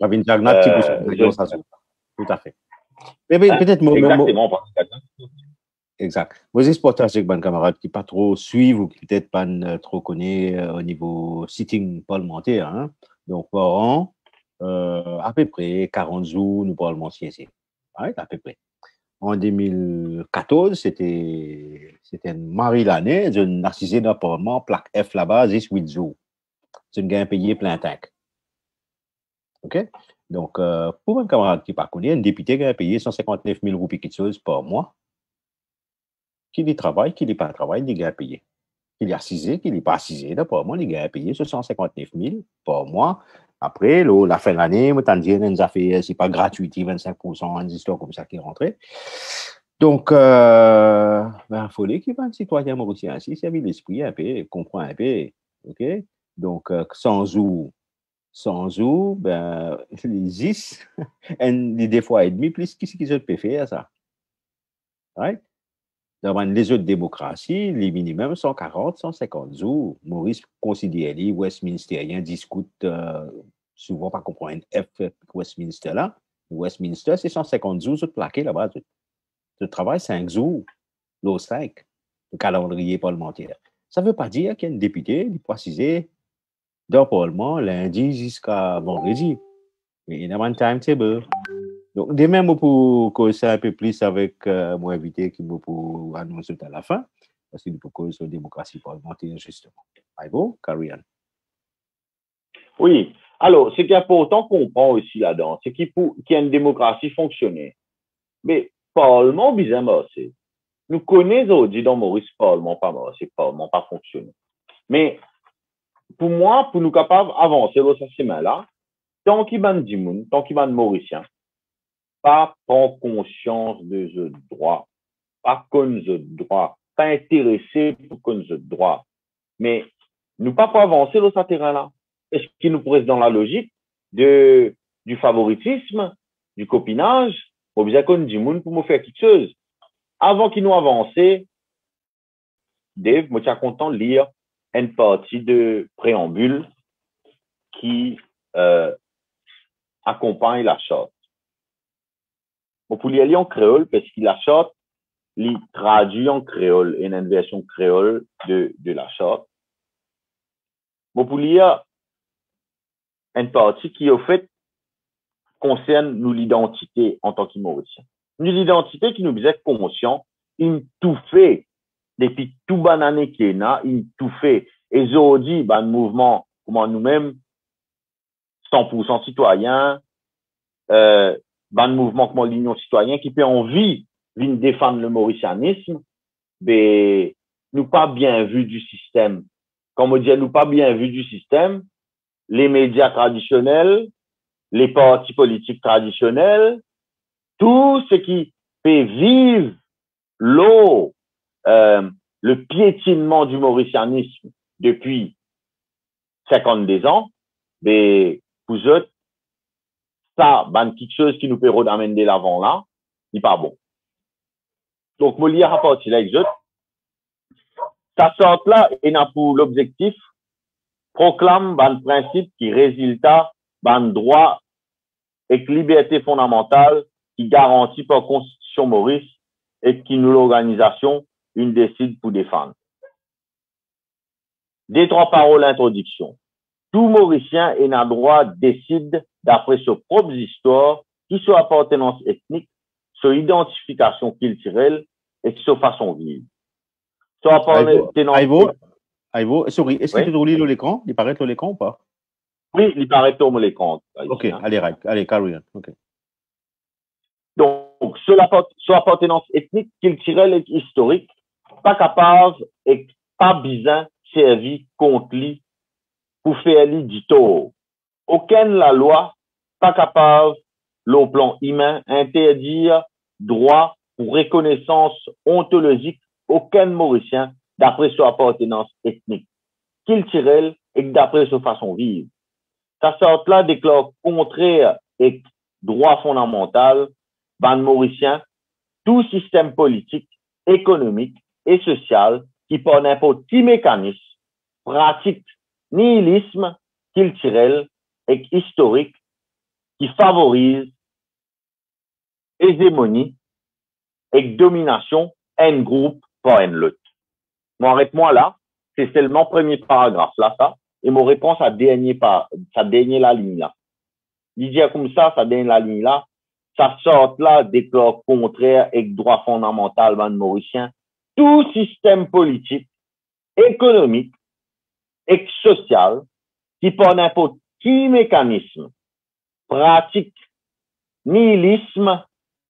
à fait. Mais peut-être, exactement, exact. Moi, j'ai partage avec mes camarades qui pas trop suivent ou qui peut-être pas trop connaissent au niveau sitting parlementaire, hein. Donc, par an, à peu près 40 jours, nous parlement siéger. Ouais, à peu près. En 2014, c'était Marie l'année, je n'assisais dans le Parlement, plaque F là-bas, 18 jours. Je ne gagne payé plein tank. OK? Donc, pour un camarade qui pas connu, un député qui a payé 159 000 roupies quelque chose par mois, qui y travaille, qui n'y pas travaille, il a payé. Qu'il est assisé, qu'il n'est pas assisé, par mois, il a payé 159 000 par mois. Après, la fin de l'année, c'est pas gratuit, 25%, une histoire comme ça qui est rentrée. Donc, il faut qu'il y ait un citoyen mauricien ainsi, servir l'esprit un peu, comprend un peu. OK? Donc, sans jours, ben, les 10, des fois et demi, plus, qu'est-ce qu'ils peuvent faire ça? Right? Dans les autres démocraties, les minimums sont 40, 150 jours. Maurice considère les Westminstériens discutent souvent pas comprendre F Westminster là. Westminster, c'est 150 jours plaqués là-bas. Tu travailles 5 jours, l'autre 5, le calendrier parlementaire. Ça ne veut pas dire qu'il y a un député qui précisé dans le Parlement lundi jusqu'à vendredi. Mais il y a un timetable. Donc, de même, pour causer un peu plus avec mon invité qui m'a pour annoncer à la fin, parce qu'il faut causer la démocratie parlementaire, justement. Bon, carry on. Oui. Alors, ce qui est important qu'on comprend aussi là-dedans, c'est qu'il y a une démocratie fonctionnelle. Mais Parlement, bizarrement, c'est. Nous connaissons aujourd'hui dans Maurice Parlement pas fonctionné. Mais pour moi, pour nous capables d'avancer dans cette semaine-là, tant qu'il y a des gens, tant qu'il y a des Mauriciens, pas prendre conscience de ce droit, pas connaître ce droit, pas intéressé pour connaître ce droit, mais nous pas pour avancer dans ce terrain-là. Est-ce qu'il nous pourrait être dans la logique du favoritisme, du copinage, on besoin qu'on dit monde pour me faire quelque chose. Avant qu'il nous avance, Dave, moi, je suis content de lire une partie de préambule qui a accompagne la charte. On peut y aller en créole parce que la charte, il traduit en créole, une version créole de la charte. On peut lire une partie qui, au fait, concerne nous l'identité en tant qu'Mauricien. Nous l'identité qui nous faisait conscient, il tout fait, depuis tout banane qui est là, il tout fait. Et aujourd'hui, le mouvement, comment nous-mêmes, 100% citoyens, mouvement comme l'Union citoyenne, qui peut envie de défendre le mauricianisme, mais nous pas bien vu du système. Comme on dit, nous pas bien vu du système, les médias traditionnels, les partis politiques traditionnels, tout ce qui fait vivre le piétinement du mauricianisme depuis 52 ans, mais vous autres, ça, quelque chose qui nous peut redamener l'avant là, n'est pas bon. Donc, moi, lire à partir là, ça sort là, et n'a pour l'objectif, proclame un principe qui résultat d'un droit et liberté fondamentale qui garantit par Constitution Maurice et qui nous l'organisation une décide pour défendre. Des trois paroles introduction. Tout Mauricien est un droit décide d'après ses propres histoires, qui soit appartenance ethnique, son identification culturelle et sa façon de vivre. Ivo, sorry, est-ce que tu lis l'écran? Il paraît l'écran ou pas? Oui, il paraît sur l'écran. Ok, allez, carry on. Okay. Donc, sur appartenance ethnique, culturelle et historique, pas capable et pas besoin servi contre lui pour faire lui du tort. Aucune la loi pas capable, au plan humain, interdire droit ou reconnaissance ontologique aucun Mauricien d'après son appartenance ethnique, culturelle et d'après sa façon de vivre. Ça sort là déclare contraire et droit fondamental, ban Mauricien, tout système politique, économique et social qui par n'importe quel mécanisme pratique nihilisme culturel et historique qui favorise hégémonie et domination un groupe par un autre. Mon arrête-moi là, c'est seulement le premier paragraphe là, ça, et mon réponse à dernier la ligne là. Il dit comme ça dernier la ligne là, ça sort là déclare contraire et droit fondamental ban mauricien, tout système politique, économique et social qui par n'importe quel mécanisme pratique nihilisme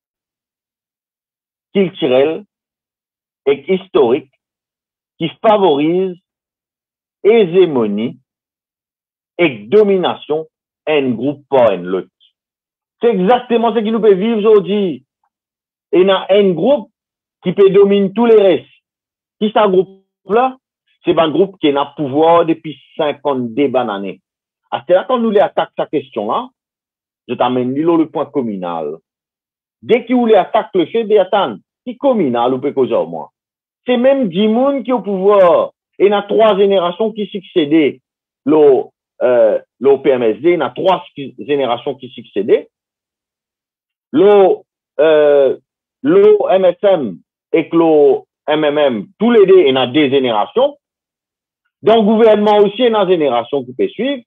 culturel et historique qui favorise hégémonie et domination un groupe par un autre. C'est exactement ce qui nous peut vivre aujourd'hui. Et il y a un groupe qui peut dominer tous les restes. Qui c'est un groupe-là? C'est un groupe qui a le pouvoir depuis 52 années. À ce là, quand nous les attaquons cette question-là, je t'amène le point communal. Dès qu'ils voulaient attaquer le fait d'atteindre, qui communal ou peut causer moi? C'est même 10 personnes qui ont au pouvoir. Et il y a 3 générations qui succédaient. L'OPMSD, il y a 3 générations qui succédaient. L'OMSM et l'OMMM, tous les deux, il y a 2 générations. Dans le gouvernement aussi, il y a une génération qui peut suivre.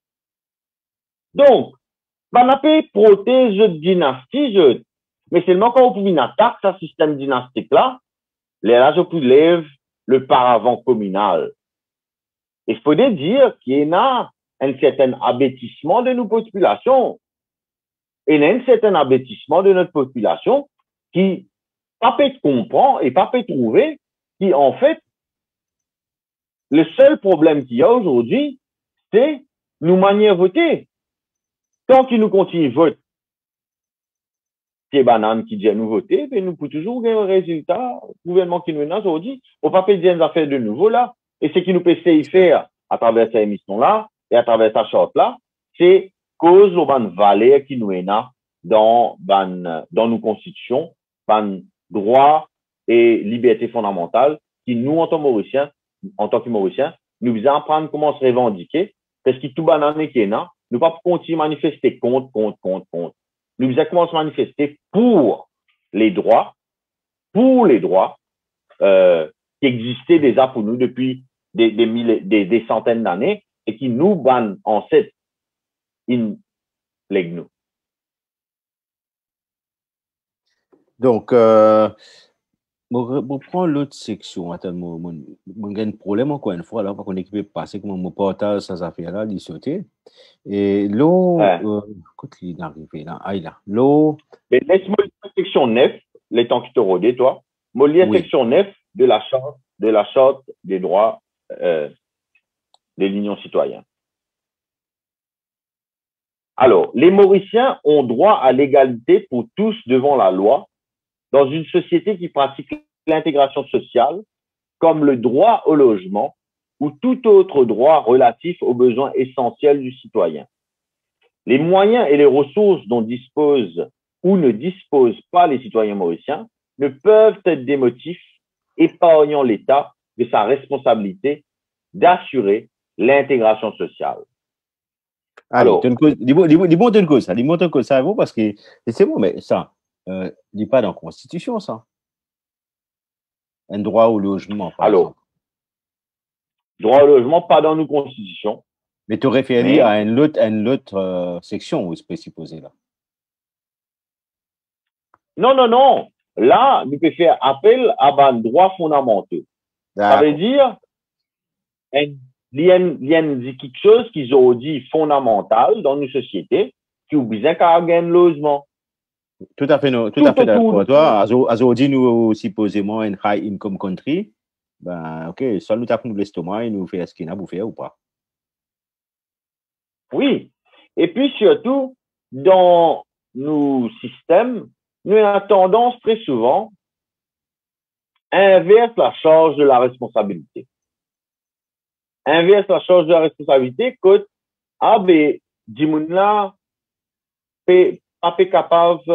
Donc, on a pu protéger cette dynastie, mais seulement quand on peut attaquer ce système dynastique-là, là, je peux lever le paravent communal. Il faut dire qu'il y a un certain abêtissement de nos populations. Il y a un certain abêtissement de notre population qui pas peut comprendre et pas peut trouver qui, en fait, le seul problème qu'il y a aujourd'hui, c'est nous manière voter. Tant qu'ils nous continuent de voter, c'est banane qui dit à nous voter, mais nous pouvons toujours gagner un résultat. Le gouvernement qui nous menace aujourd'hui, on ne peut pas dire des affaires de nouveau là. Et ce qui nous peut essayer de faire à travers cette émission-là et à travers cette charte-là, c'est cause de la valeur qui nous menace dans nos constitutions, dans droits et libertés fondamentales qui nous, en tant que Mauriciens, nous faisons apprendre comment se revendiquer parce que tout banane qui est là, nous pas continuer à manifester contre. Nous devons commencer à manifester pour les droits qui existaient déjà pour nous depuis des centaines d'années et qui nous bannent en cette nous. Donc, on prend l'autre section. Attends, j'ai un problème encore une fois, là, parce qu'on est équipé passer comme mon portage, ça fait là, il sautait. Et l'eau, quand il est arrivé là, là, l'eau. Laisse-moi la section 9, les temps qui te rôdaient, toi. Moi, lire section 9 de la charte des droits de l'Union citoyenne. Alors, les Mauriciens ont droit à l'égalité pour tous devant la loi dans une société qui pratique l'intégration sociale comme le droit au logement ou tout autre droit relatif aux besoins essentiels du citoyen. Les moyens et les ressources dont disposent ou ne disposent pas les citoyens mauriciens ne peuvent être des motifs épargnant l'État de sa responsabilité d'assurer l'intégration sociale. Alors, dis-moi ça, parce que c'est bon, mais ça, n'est pas dans la Constitution, ça. Un droit au logement, par exemple. Droit au logement, pas dans nos constitutions. Mais tu référais à une autre section, où c'est supposé là. Non. Là, nous pouvons faire appel à un droit fondamental. Ça veut dire, il y a quelque chose qu'ils ont dit fondamental dans nos sociétés qui ont besoin qu'à gagner un logement. Tout à fait d'accord. Toi, aujourd'hui, nous supposément un high income country, ben, ok, ça nous tape nous l'estomac et nous fait ce qu'il a bouffé ou pas. Oui. Et puis surtout, dans nos systèmes, nous avons tendance très souvent à inverser la charge de la responsabilité. Inverse la charge de la responsabilité que, dis-moi là, pas capable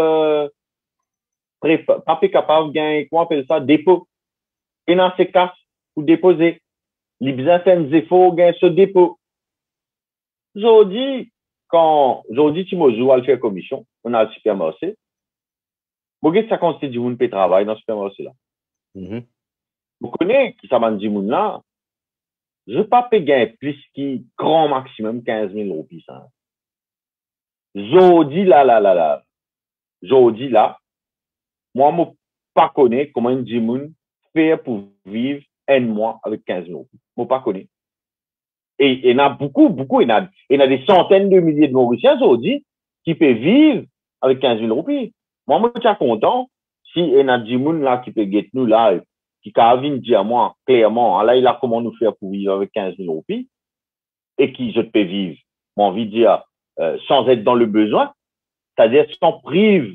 de gagner, comment on appelle ça, dépôt. Et dans ces cas, ou déposer. Les besoins de efforts gagnent ce dépôt. Aujourd'hui, tu m'as joué à le faire commission, on a le supermarché. Vous voyez, ça consiste du monde qui travaille dans le supermarché là. Vous connaissez qui ça m'a dit monde là? Je ne veux pas payer plus qui grand maximum 15 000 roupies. Aujourd'hui là, moi, je ne pas connais comment un djimoun fait pour vivre un mois avec 15 000 roupies. Je ne pas connais. Et il y en a beaucoup, il y en a des centaines de milliers de Mauriciens aujourd'hui qui peuvent vivre avec 15 000 roupies. Moi, je suis content si il y en a des gens là qui peuvent get nous là, qui viennent dire à moi clairement, là, il a comment nous faire pour vivre avec 15 000 roupies et qui je peux vivre. J'ai envie de dire, sans être dans le besoin, c'est-à-dire sans prive,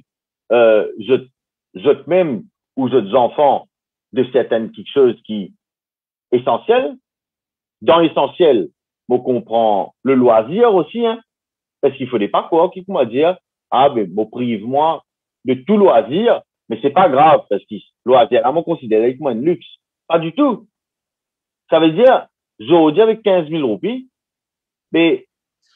je même ou je enfants de certaines quelque chose qui est essentiel. Dans l'essentiel, on comprend le loisir aussi, hein, parce qu'il ne faudrait pas quoi, qui m'a dire, prive-moi de tout loisir, mais c'est pas grave, parce que loisir, là, on considère comme un luxe. Pas du tout. Ça veut dire, aujourd'hui, avec 15 000 roupies, mais,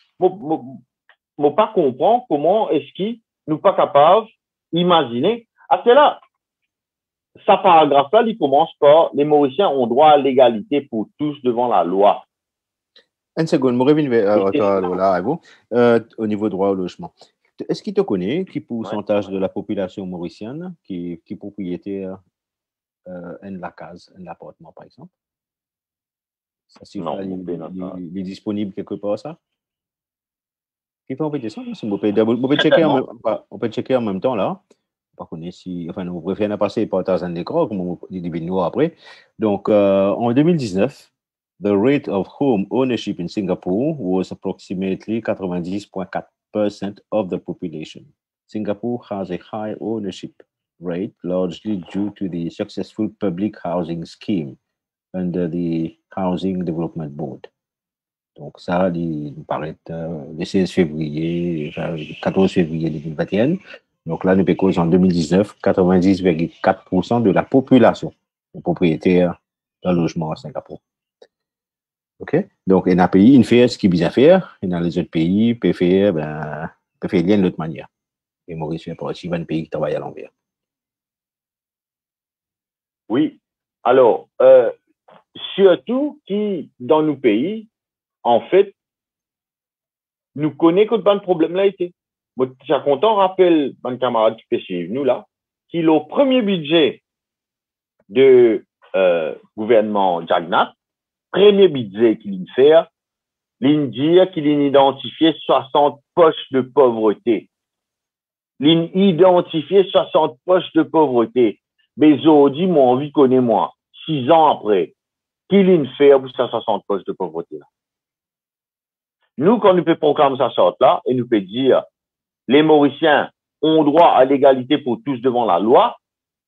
pas comprendre comment est-ce qu'ils nous pas capables d'imaginer. Ah, c'est là. Ça paragraphe-là, il commence par les Mauriciens ont droit à l'égalité pour tous devant la loi. Une seconde, je reviens au niveau droit au logement. Est-ce qu'il te connaît qui pourcentage de la population mauricienne qui est propriétaire de la case, de l'appartement, par exemple? Ça non, il est disponible quelque part, ça? Qui peut envoyer ça? On peut checker en même temps, là. Par contre, si, enfin, nous préférons passer par Tarzan d'écran, comme on dit nous après. Donc, en 2019, the rate of home ownership in Singapore was approximately 90.4% of the population. Singapore has a high ownership rate, largely due to the successful public housing scheme under the Housing Development Board. Donc, ça, il paraît le 16 février, le 14 février 2021. Donc là, nous pécons en 2019, 90,4% de la population est propriétaire d'un logement à Singapour. OK? Donc, il y a un pays, il fait ce qu'il bien faire, et dans les autres pays, il peut faire, rien de l'autre manière. Et Maurice fait partie d'un pays qui travaille à l'envers. Oui. Alors, surtout qui, dans nos pays, en fait, nous connaissons que le problème là été. Moi, je suis content, rappelle mon camarade qui fait chez nous là, qu'il a le premier budget de gouvernement Jagnat, premier budget qu'il fait, il dit qu'il a identifié 60 poches de pauvreté. Il a identifié 60 poches de pauvreté. Mais aujourd'hui, moi, envie connaît moi, 6 ans après, qu'il a fait pour ces 60 poches de pauvreté là. Nous, quand nous peut proclamer ça sorte là, et nous peut dire, les Mauriciens ont droit à l'égalité pour tous devant la loi,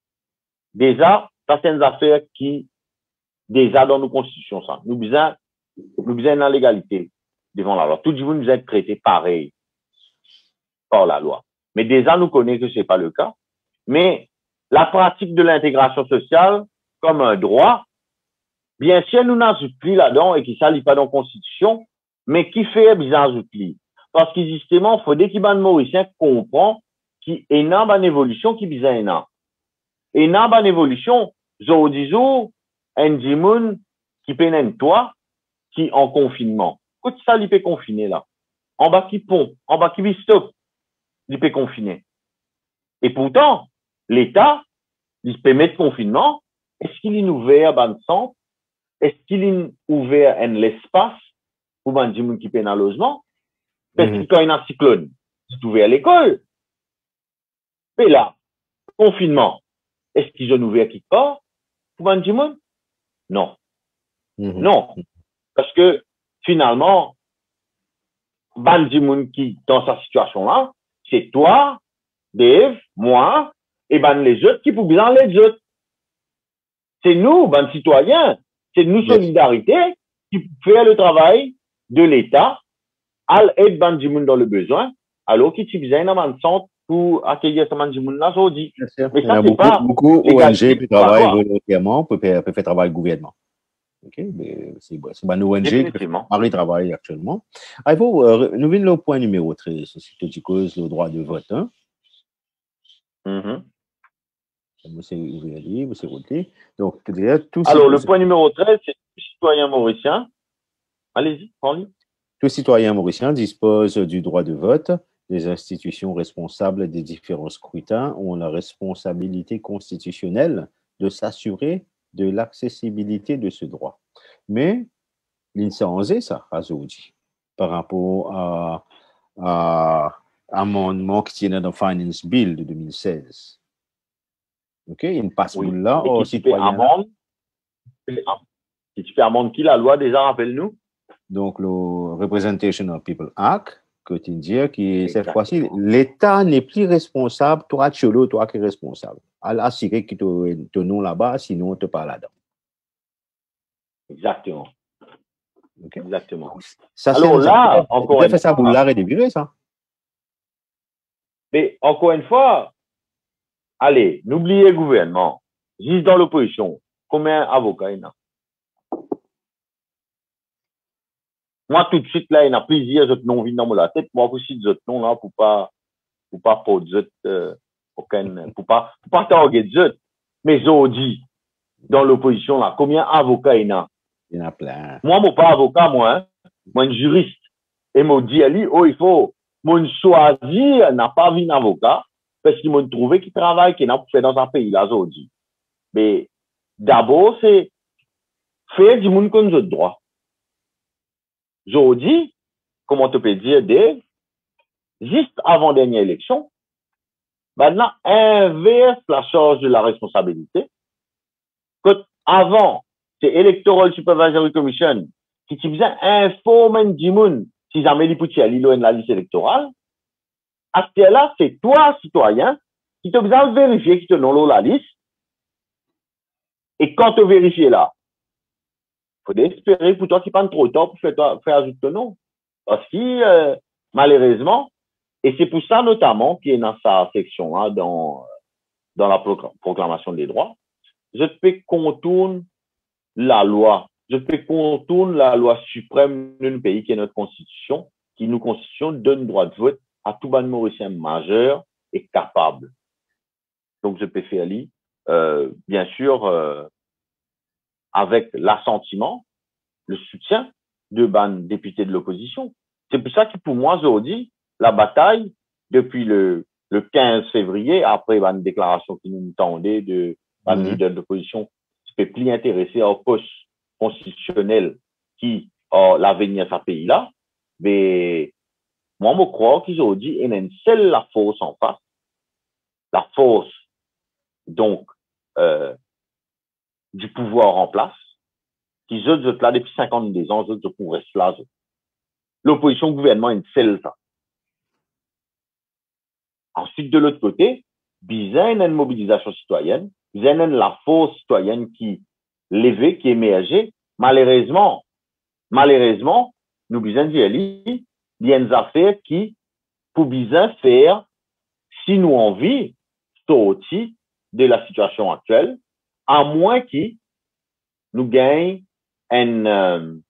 déjà, ça c'est une affaire qui, déjà dans nos constitutions, ça. Nous besoin dans l'égalité devant la loi. Tout le monde nous est traité pareil par la loi. Mais déjà, nous connaissons que ce n'est pas le cas. Mais la pratique de l'intégration sociale comme un droit, bien sûr, nous n'ajoutons plus là-dedans et qui ne s'allie pas dans la Constitution, mais qui fait bien ajouter. Parce que justement, il faut des Mauriciens comprennent qu'il y a une évolution qui est bien. Et dans une évolution, je dis, un Jimoun qui pénètre toi, qui en confinement. Quand ça, il peut confiner là. En bas qui pont, en bas qui stop, il peut confiner. Et pourtant, l'État, il peut mettre confinement. Est-ce qu'il est ouvert dans le centre? Est-ce qu'il est ouvert un l'espace pour un Jimoun qui pénètre dans le logement? Parce que quand il y a un cyclone, c'est ouvert à l'école. Et là, confinement. Est-ce qu'ils ont ouvert quelque part pour un Jimoun? Non. Non. Parce que finalement, ban Jimoun qui, dans sa situation-là, c'est toi, Dave, moi, et ben les autres qui peuvent bien les autres. C'est nous, ban citoyens, c'est nous, solidarité, qui fait le travail de l'État, à l'aide ban Jimoun dans le besoin, alors qu'il y a un centre pour accueillir ce ban Jimoun là, je dis. Mais ça, c'est pas beaucoup ONG qui travaillent volontairement pour faire travail gouvernement. OK, mais c'est une ONG qui travaille actuellement. Nous venons au point numéro 13, c'est le droit de vote. Hein? Donc, alors, le point numéro 13, c'est tout citoyen mauricien. Allez-y, parlez. Tout citoyen mauricien dispose du droit de vote. Les institutions responsables des différents scrutins ont la responsabilité constitutionnelle de s'assurer de l'accessibilité de ce droit. Mais l'insensé, ça, Azoudi, par rapport à l'amendement qui tient dans le Finance Bill de 2016. OK, il passe là aux citoyens. Si tu fais amende qui, la loi déjà, rappelle-nous? Donc, le Representation of People Act, que tu dis, qui cette fois-ci, l'État n'est plus responsable, toi, tu es responsable. À l'assurer que tu nom là-bas, sinon tu pas là-dedans. Exactement. Okay. Exactement. Ça, alors là, encore une fois. Ça pour l'arrêt de virer, ça. Mais encore une fois, allez, n'oubliez le gouvernement. Juste dans l'opposition, combien d'avocats il y a? Moi, tout de suite, là, il y a plusieurs autres noms qui dans la tête. Moi aussi, des autres noms là, pour pas pour pas targuer des autres. Mais aujourd'hui, dans l'opposition, là, combien d'avocats il y a? Il y en a plein. Moi, je suis pas avocat, moi, hein. Moi, je suis juriste. Et moi, dit, il faut, moi, choisir, n'a pas vu un avocat, parce qu'il m'a trouvé qu'il travaille, qu'il n'a pas fait dans un pays, là, aujourd'hui. Mais, d'abord, c'est faire du monde comme je droit. Aujourd'hui, comment tu peux dire, Dave, juste avant dernière élection, maintenant, inverse la charge de la responsabilité. Que avant, c'est Electoral Supervisory Commission qui faisait informer du monde si jamais il peut aller la liste électorale. À ce là, c'est toi, citoyen, qui te besoin de vérifier qui te non la liste. Et quand tu vérifies là, il faut espérer pour toi qui prenne trop de temps pour faire ajouter ton nom. Parce que, malheureusement, et c'est pour ça notamment qu'il est dans sa section là, dans la proclamation des droits, je peux contourner la loi je peux contourner la loi suprême d'un pays qui est notre constitution, qui nous constitution donne droit de vote à tout ban mauricien majeur et capable. Donc, je peux faire bien sûr, avec l'assentiment, le soutien de ban députés de l'opposition. C'est pour ça que pour moi, aujourd'hui, la bataille, depuis le 15 février, après une déclaration qui nous tendait de leader de l'opposition, se fait plus intéresser au poste constitutionnel qui a l'avenir de ce pays-là, mais moi, je crois qu'aujourd'hui, il y a une seule la force en face. La force, donc, du pouvoir en place, qui autres là depuis 52 ans, autres pour rester là. L'opposition au gouvernement est une seule ça. Ensuite, de l'autre côté, bizarre une mobilisation citoyenne, bizarre la force citoyenne qui levée, qui émergeait. Malheureusement, nous bizarre dire il y a une affaire qui, pour bizarre faire, si nous envie, sortir de la situation actuelle, à moins que nous gagnons un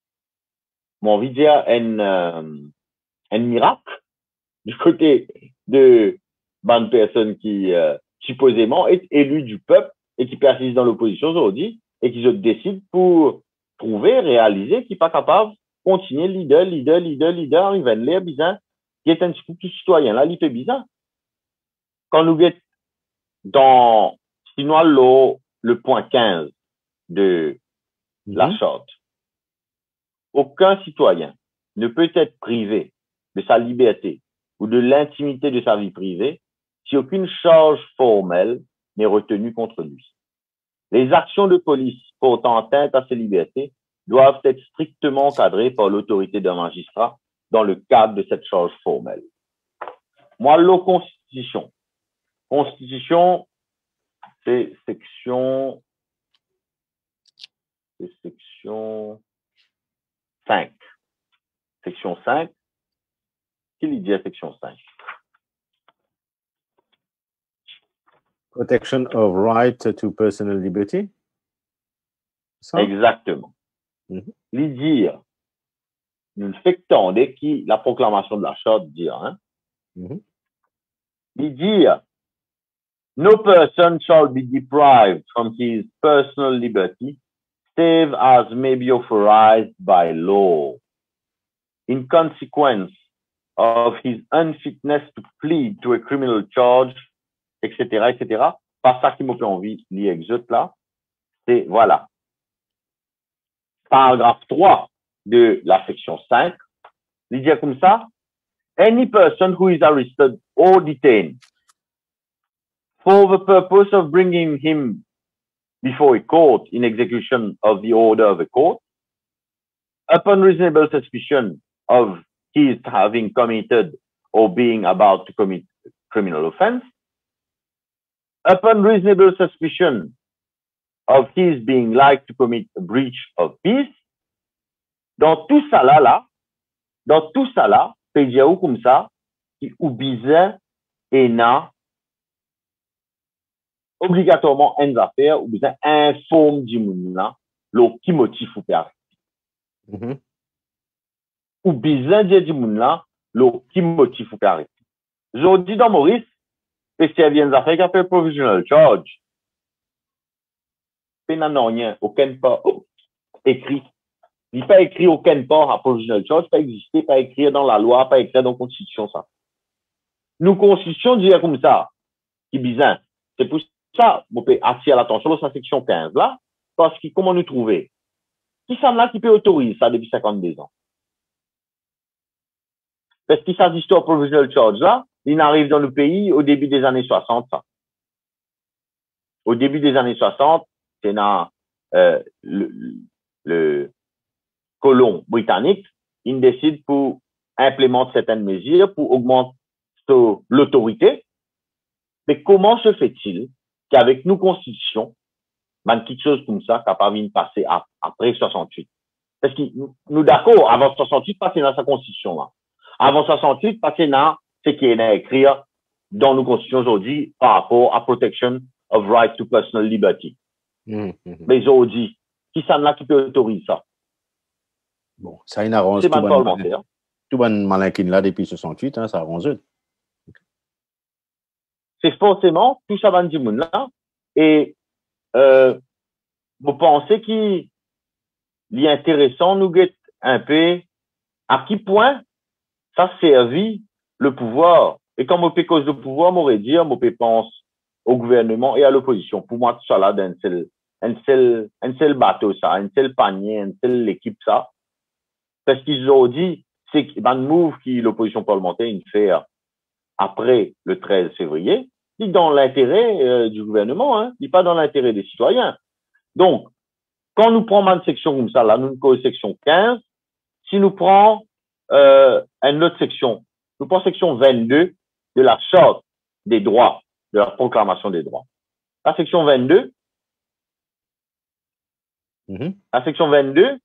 miracle du côté de bonne personne qui supposément est élue du peuple et qui persiste dans l'opposition aujourd'hui et qui se décide pour trouver, réaliser qu'il n'est pas capable de continuer leader, il va l'air bizarre, qui est un petit citoyen là, il fait bizarre. Quand nous sommes dans, sinon le point 15 de la charte, aucun citoyen ne peut être privé de sa liberté ou de l'intimité de sa vie privée si aucune charge formelle n'est retenue contre lui. Les actions de police portant atteinte à ces libertés doivent être strictement encadrées par l'autorité d'un magistrat dans le cadre de cette charge formelle. Moi, la Constitution. Constitution, c'est section 5. Section 5. Qu'il dit à section 5? Protection of right to personal liberty. Ça? Exactement. Il dit, nous fait tendre qui la proclamation de la charte dit, hein? Il dit, no person shall be deprived from his personal liberty, save as may be authorized by law, in consequence of his unfitness to plead to a criminal charge, etc., etc. Pas ça qui m'a fait envie de lire exote là. C'est, voilà. Paragraphe 3 de la section 5. Il dit comme ça, any person who is arrested or detained for the purpose of bringing him before a court in execution of the order of a court, upon reasonable suspicion of his having committed or being about to commit a criminal offense, upon reasonable suspicion of his being like to commit a breach of peace, dans tout ça là, c'est dire comme ça, qui ou bizarre et n'a obligatoirement une affaire ou bien informe du monde là, le qui motive ou père. Ou bizarre du monde là, le qui motive ou père. Je dis dans Maurice, et si elle vient d'affaires qui a fait provisional charge, il n'y a rien, aucun pas écrit. Il n'est pas écrit aucun part à provisional charge, pas exister, pas écrit dans la loi, pas écrit dans la constitution, ça. Nous, constitution, dit comme ça, qui est bizarre. C'est pour ça, on peut attirer l'attention dans sa section 15 là, parce que comment nous trouver? Qui ça là qui peut autoriser ça depuis 52 ans? Parce que ça d'histoire provisional charge là, il arrive dans le pays au début des années 60, ça. Au début des années 60, c'est dans le colon britannique, il décide pour implémenter certaines mesures pour augmenter l'autorité. Mais comment se fait-il qu'avec nos constitutions, quelque chose comme ça, capable de passer après 68? Parce que nous d'accord, avant 68, passer dans sa constitution là. Avant 68, passer dans ce qui est écrit dans nos constitutions aujourd'hui par rapport à protection of right to personal liberty. Mais aujourd'hui, qui ça là qui peut autoriser ça? Bon, ça il arrange C'est pas parlementaire. Tout bon malin qui là depuis 68, hein, ça arrange. C'est forcément tout ça bandi moun là. Et vous pensez qu'il est intéressant nous guette un peu à quel point ça servit le pouvoir. Et comme on peut cause de pouvoir, m'aurait dit, on peut penser au gouvernement et à l'opposition. Pour moi, tout ça là, un seul bateau, ça, un seul panier, une seule équipe, ça. Parce qu'ils ont dit, c'est un move qui l'opposition parlementaire il fait après le 13 février, il est dans l'intérêt du gouvernement, hein, il n'est pas dans l'intérêt des citoyens. Donc, quand nous prenons une section comme ça, là, nous prenons section 15, si nous prenons une autre section, nous prenons section 22 de la charte des droits, de la proclamation des droits. La section 22, la section 22,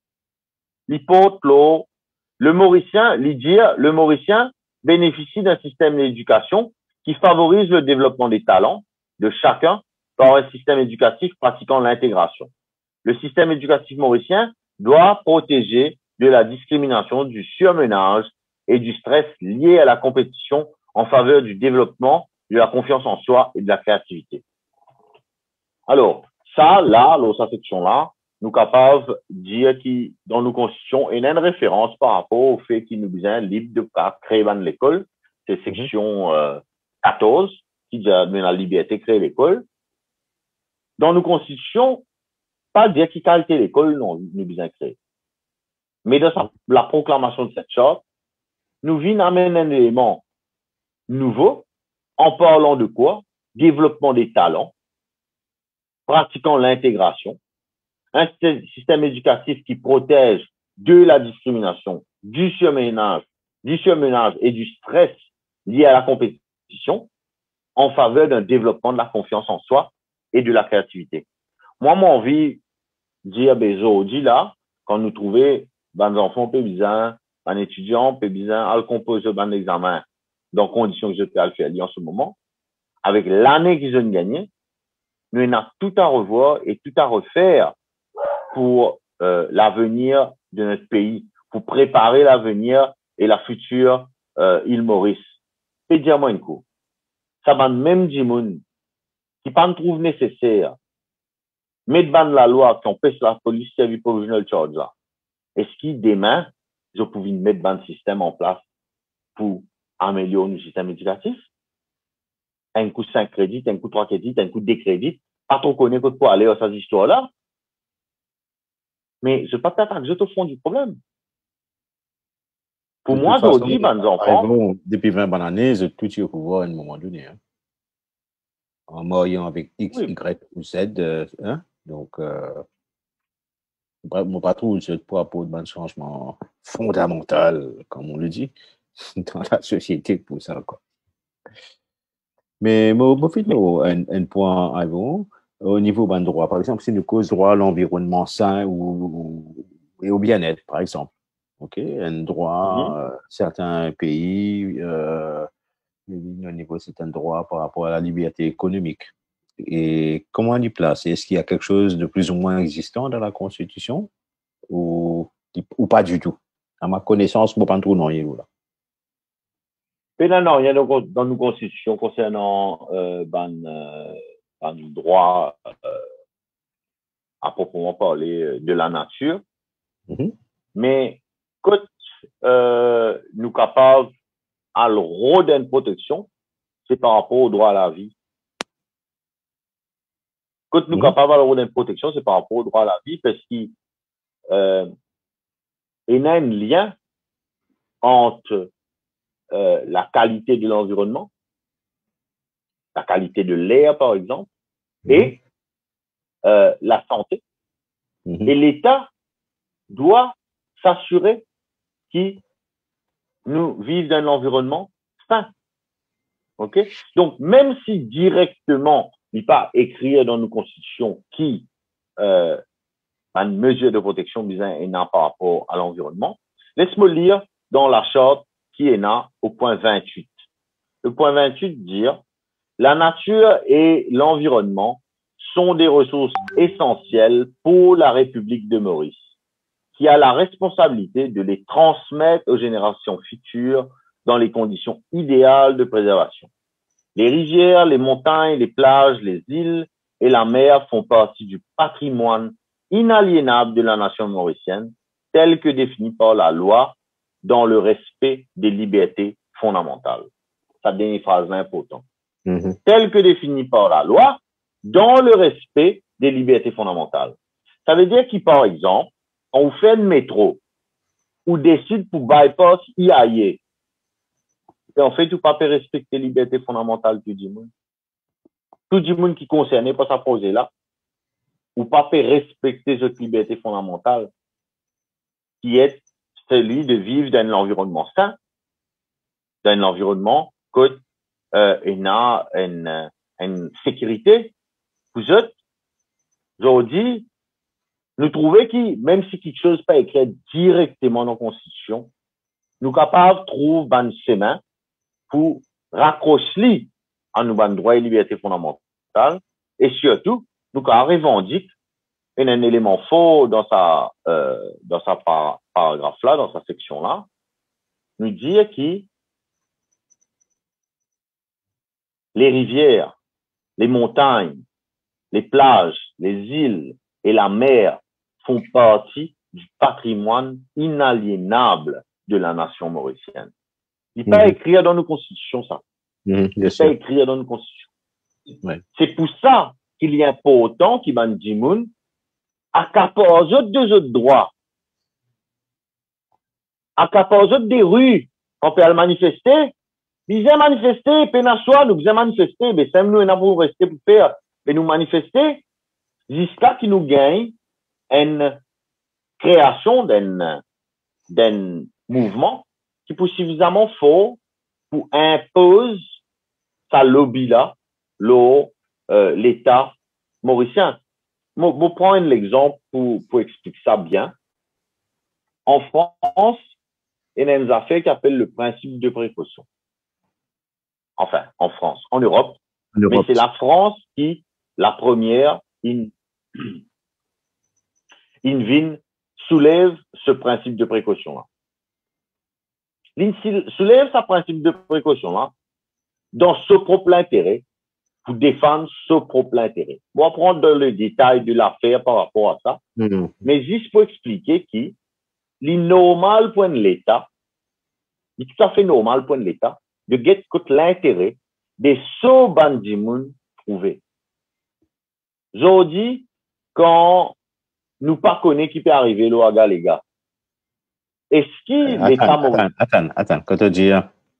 l'hypothèse, le Mauricien bénéficie d'un système d'éducation qui favorise le développement des talents de chacun par un système éducatif pratiquant l'intégration. Le système éducatif mauricien doit protéger de la discrimination, du surmenage et du stress lié à la compétition en faveur du développement, de la confiance en soi et de la créativité. Alors, ça, là, dans cette section-là, nous sommes capables de dire que dans nos constitutions, il y a une référence par rapport au fait qu'il nous besoin libre de créer l'école. C'est section 14 qui dit la liberté de créer l'école. Dans nos constitutions, pas dire qui qualité l'école, non, nous besoin créer. Mais dans la proclamation de cette charte, nous venons amener un élément nouveau en parlant de quoi? Développement des talents, pratiquant l'intégration, un système éducatif qui protège de la discrimination, du surmenage et du stress lié à la compétition en faveur d'un développement de la confiance en soi et de la créativité. Moi, mon envie de dire, aujourd'hui, là, quand nous trouvons des enfants peu bizarres, un étudiant peu bizarre, à le composer d'un examen dans conditions que je peux le faire en ce moment, avec l'année qu'ils ont gagné, nous avons tout à revoir et tout à refaire pour l'avenir de notre pays, pour préparer l'avenir et la future île Maurice. Et dire-moi une coup, ça va même dire qui pas me trouve nécessaire, mettre ban la loi qui empêche la police service provisional charge là. Est-ce qu'il demain, je pouvais mettre ban système en place pour améliorer le système éducatif? Un coup 5 crédits, un coup 3 crédits, un coup 2 crédits, pas trop connaître pour aller à ces histoires-là. Mais je ne peux pas t'attaquer, je te fond du problème. Pour moi, aujourd'hui, les enfants. Depuis 20 bonnes années, je tout au pouvoir à un moment donné. Hein. En moyen avec X, oui. Y ou Z. Hein? Donc, mon patron, je pour un changement fondamental, comme on le dit, dans la société pour ça. Quoi. Mais, un point avant. Au niveau d'un droit, par exemple, si nous cause droit à l'environnement sain et au bien-être, par exemple, ok, un droit, certains pays, au niveau c'est un droit par rapport à la liberté économique. Et comment on y place? Est-ce qu'il y a quelque chose de plus ou moins existant dans la Constitution ou pas du tout? À ma connaissance, moi, pas trop non, là. Non, il y a dans nos constitutions concernant un droit à proprement parler de la nature. Mais quand nous capables à le rôle d'une protection, c'est par rapport au droit à la vie. Quand nous capables à le rôle d'une protection, c'est par rapport au droit à la vie parce qu'il y a un lien entre la qualité de l'environnement, la qualité de l'air, par exemple, et la santé. Et l'État doit s'assurer que nous vivons dans un environnement sain. OK? Donc, même si directement, il n'est pas écrit dans nos constitutions qui une mesure de protection est par rapport à l'environnement, laisse-moi lire dans la charte qui est là au point 28. Le point 28 dit la nature et l'environnement sont des ressources essentielles pour la République de Maurice, qui a la responsabilité de les transmettre aux générations futures dans les conditions idéales de préservation. Les rivières, les montagnes, les plages, les îles et la mer font partie du patrimoine inaliénable de la nation mauricienne, tel que défini par la loi, dans le respect des libertés fondamentales. Ça dernière phrase là importante. Tel que défini par la loi, dans le respect des libertés fondamentales. Ça veut dire que, par exemple, on fait le métro, ou décide pour bypass IAE, et en fait, tu ne peux pas respecter les libertés fondamentales tout le monde. Tout le monde qui est concerné par sa projet là, ou pas respecter cette liberté fondamentale, qui est celui de vivre dans un environnement sain, dans un environnement que il a une sécurité. Vous êtes, aujourd'hui, nous trouvons que même si quelque chose n'est pas écrit directement dans la Constitution, nous sommes capables de trouver un chemin pour raccrocher à nos droits et libertés fondamentales, et surtout, nous avons revendiqué un élément fort dans sa paragraphe là, dans sa section là, nous dire que les rivières, les montagnes, les plages, les îles et la mer font partie du patrimoine inaliénable de la nation mauricienne. Il n'est pas écrit dans nos constitutions, ça. Il n'est pas écrit dans nos constitutions. Ouais. C'est pour ça qu'il est important qu'il y ait des gens accaparent deux autres droits. Accaparent des rues. On peut aller manifester. Ils aiment manifester, pénachois, nous aimons manifester, mais c'est nous, pour rester pour faire, mais nous manifester, jusqu'à qui nous gagne une création d'un mouvement qui est suffisamment fort pour imposer sa lobby là, l'État mauricien. Je vais prendre l'exemple pour expliquer ça bien. En France, il y a une affaire qui s'appelle le principe de précaution. Enfin, en France, en Europe. Mais c'est la France qui, la première, soulève ce principe de précaution-là. Soulève ce principe de précaution-là dans ce propre intérêt, pour défendre ce propre intérêt. On va prendre dans le détail de l'affaire par rapport à ça, mais juste pour expliquer que l'innormal point de l'État, il est tout à fait normal point de l'État, de get l'intérêt des so bandimoun trouvés. Aujourd'hui, quand nous pas connaissons qui peut arriver là, les gars, est-ce que l'État mauricien... Attends, quand tu dis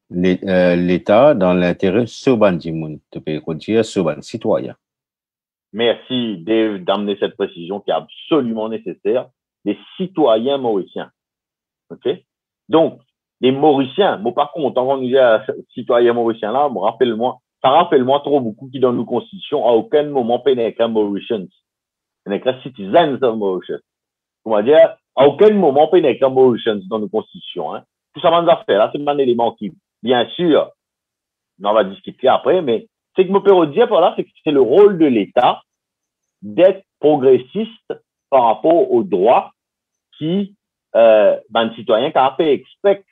l'État dans l'intérêt so bandimoun, tu peux dire so ban citoyen. Merci, Dave, d'amener cette précision qui est absolument nécessaire, des citoyens mauriciens. OK? Donc, les Mauriciens, moi par contre, quand on dit citoyens mauriciens là, ça rappelle-moi trop beaucoup qui dans nos constitutions, à aucun moment, il n'y a qu'un Mauritians. Il n'y a qu'un citizens of Mauritius. Comment dire, à aucun moment, il n'y a qu'un Mauritians dans nos constitutions. Hein. Tout ça, on va faire là, c'est un élément qui, bien sûr, on va discuter après, mais c'est que je peux dire par là, c'est que c'est le rôle de l'État d'être progressiste par rapport aux droits qui, ben, citoyens qui a fait expect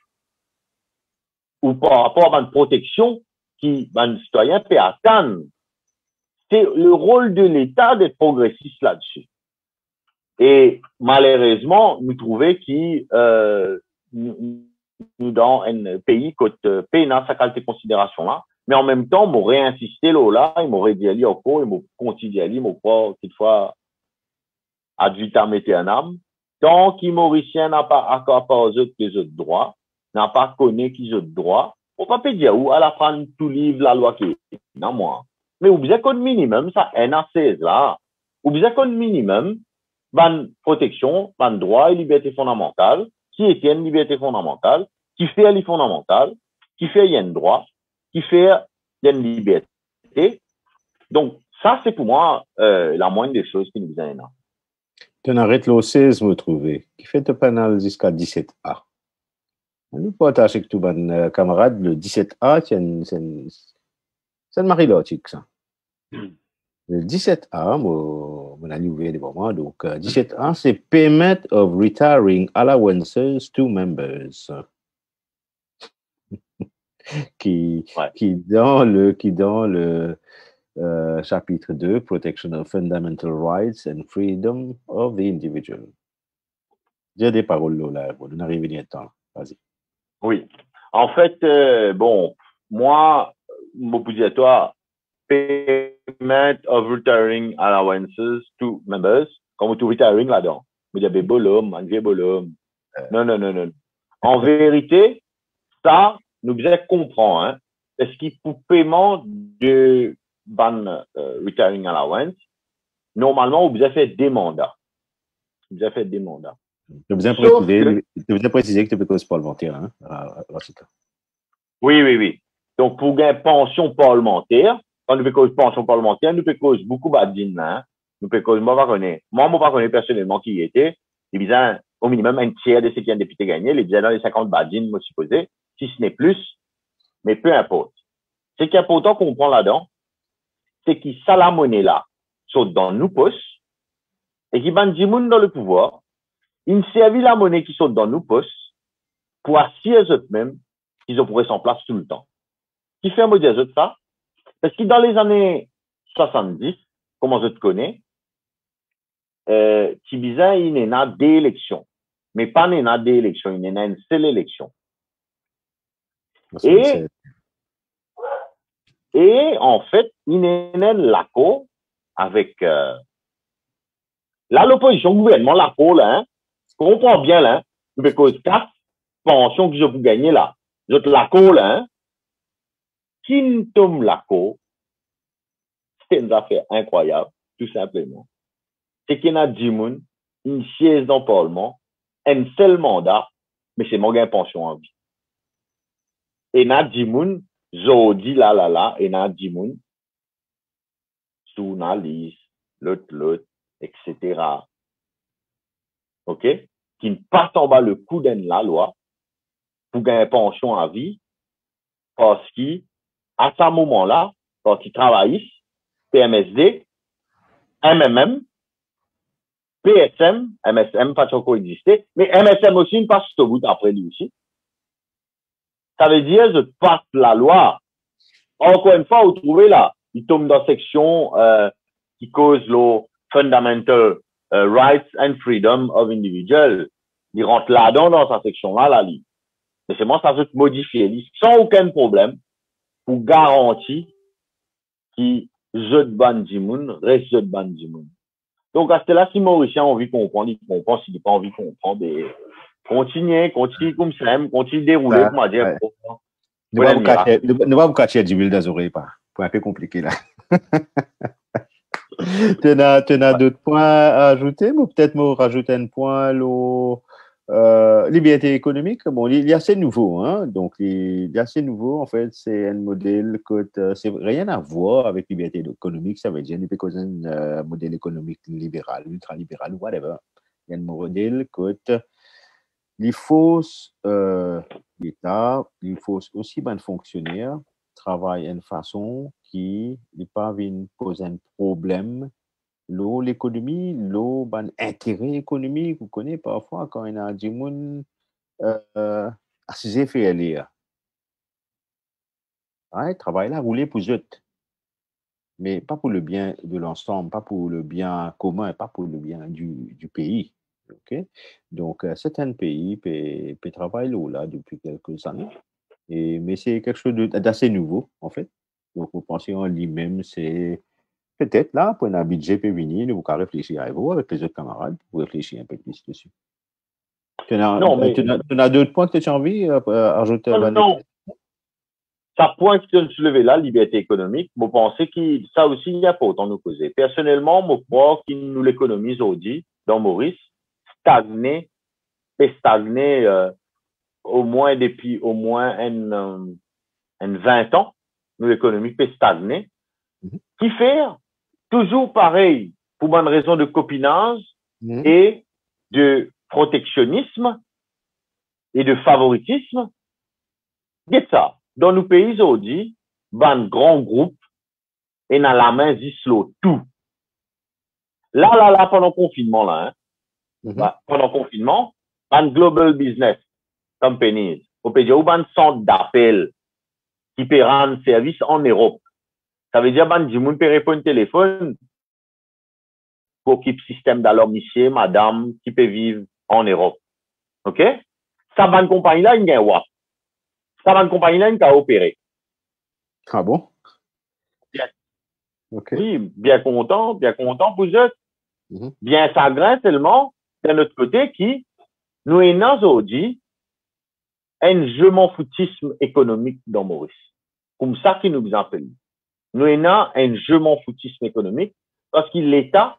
ou par rapport à une protection qui, ben, citoyen peut attendre. C'est le rôle de l'État d'être progressiste là-dessus. Et malheureusement, nous trouvons que nous dans un pays qui peine sa qualité de considération là, mais en même temps, m'aurait insisté là, il m'aurait dit aller encore, il m'aurait continué à aller, il m'aurait toutefois ad vitam aeternam. Tant que Mauricien n'a pas accaparé les autres droits, n'a pas connu qu'ils ont droits, on peut pas dire où à la fin tout livre la loi qui est non moi. Mais ou bien qu'on minimum ça NA16 là, ou bien qu'on minimum ban protection, ban droit et liberté fondamentale, qui est une liberté fondamentale, qui fait les fondamentales, qui fait y a un droit, qui fait y a une liberté. Donc ça c'est pour moi la moindre des choses qui nous a là. Tu arrêtes le 16 me trouver, qui fait un panel jusqu'à 17A. Nous partagons avec tous mes camarades le 17A, c'est une marilotique, ça. Le 17A, mon ami ouvert devant moi. Donc, 17A, c'est Payment of Retiring Allowances to Members. Qui dans le chapitre 2, Protection of Fundamental Rights and Freedom of the Individual. J'ai des paroles là, bon, on arrive à temps. Vas-y. Oui. En fait, moi, mon positoire, Payment of Retiring Allowances to Members, comme tout retiring là-dedans. Mais il y avait bolom, un vieux bolom. Non. En vérité, ça, nous devons comprendre, hein, est-ce qu'il pour paiement de retiring allowance, normalement, vous avez fait des mandats. Vous avez fait des mandats. Je vous ai précisé que tu peux cause parlementaire, hein, Oui. Donc, pour une pension parlementaire, quand nous faisons pension parlementaire, nous faisons beaucoup de hein. Nous faisons, moi, je pas connais personnellement qui y était. Il y a au minimum un tiers de ceux qui ont député gagné. Il y a dans les 50 badines, moi, supposé, si ce n'est plus. Mais peu importe. Ce qui est important qu'on prend là-dedans, c'est qu'il ça la monnaie là, saute dans nos poches, et qui ban moun dans le pouvoir, il servit la monnaie qui saute dans nos poches pour assurer eux-mêmes qu'ils pourraient s'en place tout le temps. Qui fait un mot dire ça? Parce que dans les années 70, comment je te connais, Tibizan, il n'est pas d'élection. Mais pas n'est pas d'élection, il n'est pas une seule élection. Et en fait, il n'est pas l'accord avec là, l'opposition gouvernement, l'accord, là, hein, comprends bien, là, parce que 4 pensions que je peux gagner là, je te l'accord, là, hein, qui ne tombe l'accord, c'est une affaire incroyable, tout simplement. C'est qu'il y a 10 moun, une siège dans le Parlement, un seul mandat, mais c'est mon gain pension en vie. Et il y a 10 moun, Jodi, là, et il y a 10 moun, journaliste, l'autre, etc. OK? Qui ne passent en bas le coup de la loi pour gagner pension à vie parce qu'à ce moment-là, quand ils travaillent, PMSD, MMM, PSM, MSM, pas encore existé, mais MSM aussi, il passe au bout après lui aussi. Ça veut dire, je passe la loi. Encore une fois, vous trouvez là, il tombe dans la section qui cause le Fundamental Rights and Freedom of Individual. Il rentre là-dedans dans sa section-là, la ligne. Mais c'est moi, ça veut modifier sans aucun problème pour garantir qu'il jeu de bandimoun reste jeu de bandimoun. Donc, à ce là, si Mauricien a envie de comprendre, il comprend. S'il n'a pas envie de comprendre, continue comme ça, continue de dérouler, pour dire. Ne va vous cacher du huile dans les oreilles, pas. C'est un peu compliqué, là. Tu as d'autres points à ajouter, ou peut-être me rajouter un point, liberté économique. Bon, il est assez nouveau, hein. Donc, il est assez nouveau. En fait, c'est un modèle que c'est rien à voir avec liberté économique. Ça veut dire que c'est un modèle économique libéral, ultralibéral, whatever. Il y a un modèle que il faut l'État, il faut aussi ben fonctionnaire travailler d'une façon qui n'est pas poser un problème. L'économie, ben intérêt économique, vous connaissez parfois quand il y a du monde à ses effets lire. Ouais, travail là, rouler pour eux, mais pas pour le bien de l'ensemble, pas pour le bien commun, pas pour le bien du pays. Okay? Donc, certains pays peuvent travailler là depuis quelques années, mais c'est quelque chose d'assez nouveau, en fait. Donc, vous pensez en lui-même, c'est peut-être là, pour un budget peut venir, vous pouvez réfléchir à vous avec les autres camarades, vous réfléchir un peu plus dessus. Tu as d'autres points que tu as envie d'ajouter? Non. Ça point que tu as soulevé là, liberté économique, vous pensez que ça aussi, il n'y a pas autant de nous causer. Personnellement, je crois que nous l'économie aujourd'hui, dans Maurice, stagné au moins depuis au moins 20 ans, nous l'économie peut stagner. Qui fait toujours pareil pour une raison de copinage et de protectionnisme et de favoritisme. Qu'est-ce ça? Dans nos pays aujourd'hui, un grand groupe et dans la main, zislo, tout. Là, pendant le confinement, là, hein, pendant le confinement, un global business companies, au peut dire, ou un centre d'appel qui peut rendre service en Europe. Ça veut dire, du monde peut répondre au téléphone pour qu'il système d'alors, monsieur, madame, qui peut vivre en Europe. OK? Ça va une compagnie là, il y a un Ça va une compagnie là, il a opéré. Ah bon? Bien. Okay. Oui, bien content pour eux. Bien chagrin seulement, d'un autre côté, qui, nous avons aujourd'hui un je m'en foutisme économique dans Maurice. Comme ça qu'ils nous appellent. Nous avons un je m'en foutisme économique parce que l'État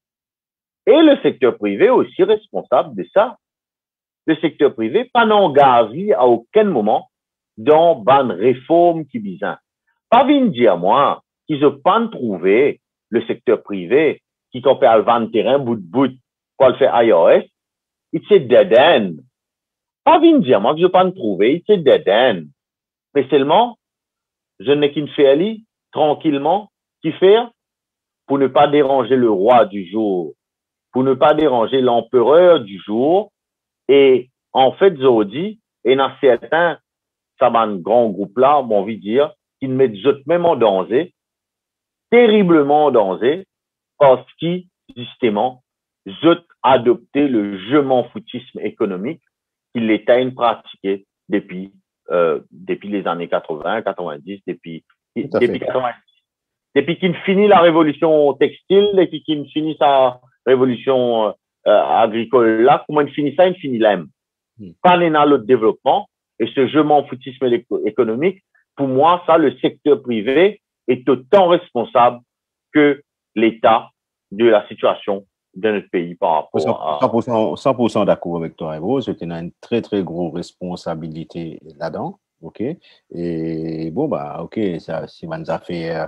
et le secteur privé aussi responsables de ça. Le secteur privé pas engagé à aucun moment dans une réforme qui vise. Pas venir dire moi qu'ils n'ont pas trouvé le secteur privé qui peut à vendre terrain bout de bout pour le faire iOS. It's a dead end. Pas venir dire moi que je n'ai pas trouvé, it's a dead end. Mais seulement, je n'ai qu'une faire tranquillement qui faire pour ne pas déranger le roi du jour, pour ne pas déranger l'empereur du jour. Et en fait, Zodi, et dans certains, ça va un grand groupe là, on envie de dire, qui mettent même en danger, terriblement en danger, parce qu'ils, justement, ont adopté le je m'en foutisme économique qu'il l'État a pratiqué depuis les années 80, 90, depuis 90. Depuis qu'il finit la révolution textile, depuis qu'il finit sa révolution agricole là, comment il finit ça? Il finit là. Pas dans le développement. Et ce je m'en foutisme économique, pour moi, ça, le secteur privé est autant responsable que l'État de la situation de notre pays par rapport à... 100% d'accord avec toi, Evo. C'est une très, très grosse responsabilité là-dedans. OK. Et bon, bah, OK, ça, si on a fait...